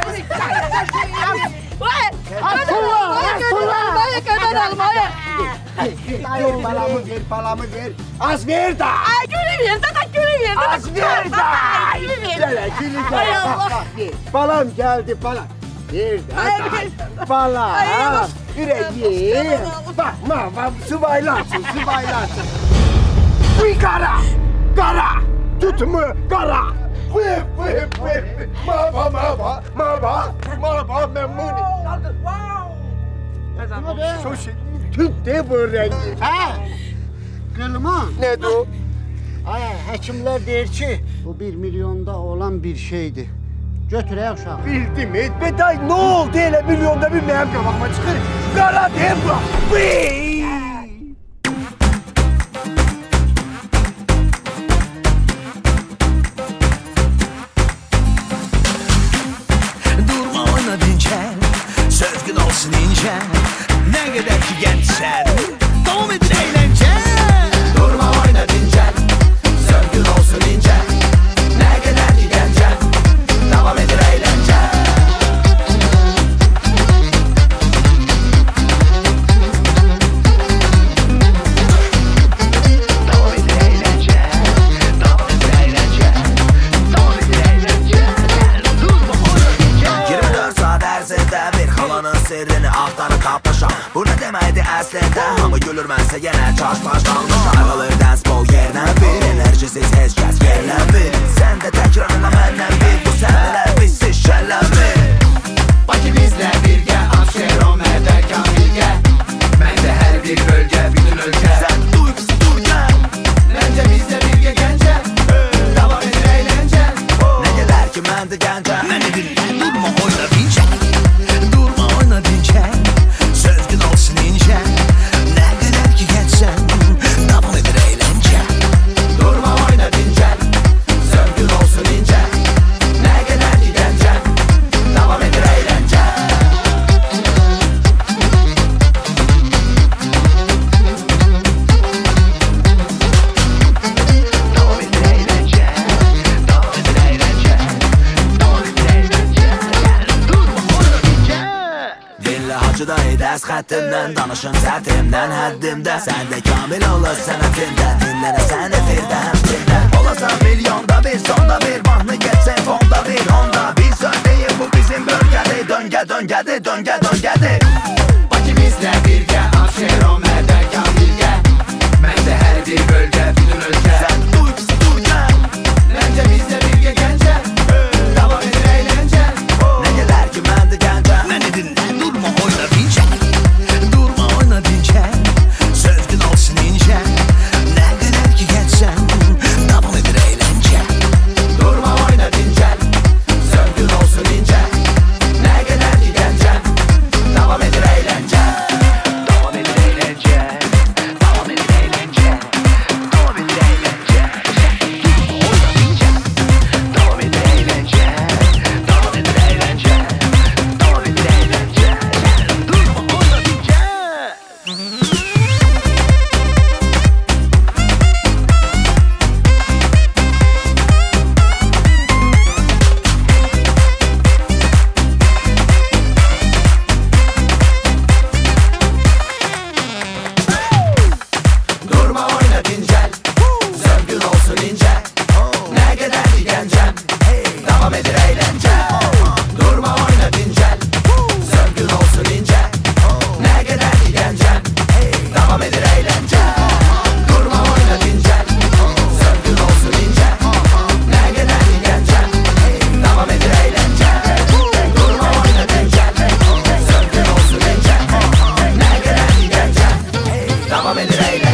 Atırla, atırla. Dayı kadar almaya. Ver balamı ver, balamı ver. Az ver da. Ay gülü ver, zaten gülü ver. Az ver da. Gülü ver. Gel, gülü gel. Ay Bak, Allah. bak, ver. Balam geldi, balam. Ver da. Balam. Yüreği. Bak, bak, sıvaylarsın, sıvaylarsın. Uy kara, kara. Tutma, kara. Whip, whip, whip. Mama, mama, mama, mama, memnuni. Sushi. Tüt de bu rengi. Ha? Kılma. Nedir o? Ay, həkimlər deyir ki, bu bir milyonda olan bir şeydir. Götürək uşağı. Bildim, Etbetay, ne oldu hele milyonda bir mənim qabağıma çıxır? Qara Debra! Vıy! Durma oyna dincel, sözgün olsun ince. Ne kadar ki gençsen, devam edin eğlence. Durma oyna dincel, sözgün olsun ince. Ne kadar ki gençsen, devam edin eğlence. Devam edin eğlence, devam edin eğlence. Devam edin eğlence, durma oyna dincel. yirmi dört saat ərzində bir xalanın sirrini axtarıb tapmışam. Bu nə deməkdir əslində? Hamı gülür, mənsə yenə çaş-baş qalmışam. Ayvalı dansbol yerlə bir, enerjisiz heç kəs yerlə bir. Sən də təkrarla məndən bil, bu səhnələr bizsiz şəllənmir. Bakı bizlə birgə, Abşero, Mərdəkan bilgə. Məndə hər bir bölgə, bütün ölkə. Sən duy bizi, dur gəl. Məncə bizlə birgə gəncə, davam edir əyləncə. Nə qədər ki məndə gəncə. Məni dinlə, durma oyna dincə. Durma oyna dincə. Sözgün olsun ince. Ne kadar ki gençsen, devam edir eğlence. Durma oyna dincel, sözgün olsun ince. Ne kadar ki gençsen, devam edir eğlence. Devam edir eğlence, devam edir eğlence. Devam edir eğlence, durma oyna dincel. Dinle hacıda edəz xəttimdən, danışın sərtimdən, həddimdə. Sən də kamil olur sənətindən, dinlənəsən efirdə, həmdində. Olasan milyonda bir, sonda bir, mahnı geçsin fonda bir, onda. Bir söz deyil, bu bizim bölgədir, döngə, döngədir, döngə, döngədir. Bakı bizlə birgə, Abşero, Mərdəkan bilgə. Məndə hər bir bölgə, bütün ölkə. Sən duy bizi, dur gəl. Məncə bizlə birgə gəncə, davam edir əyləncə. Nə qədər ki məndə gəncə. Məni dinlə, durma oyna dincə. Durma oyna dincə. Sözgün olsun ince. Ne kadar ki gençsen, devam edir eğlence. Durma oyna dincel, sözgün olsun ince. Ne kadar ki gençsen, devam edir eğlence. Devam edir eğlence, devam edir eğlence. Devam edir eğlence. Durma oyna dincel, devam edir eğlence. Devam edir eğlence. Devam edir eğlence. Durma oyna dincel. Durma oyna dincel, sözgün olsun ince. Ne kadar ki gencem, devam edir eğlence. Durma oyna dincel, sözgün olsun ince. Ne kadar ki gencem, devam edir eğlence. Durma oyna dincel, sözgün olsun ince. Ne kadar ki gencem, devam edir eğlence. Durma oyna dincel, sözgün olsun ince. Ne kadar ki gencem, devam edir eğlence.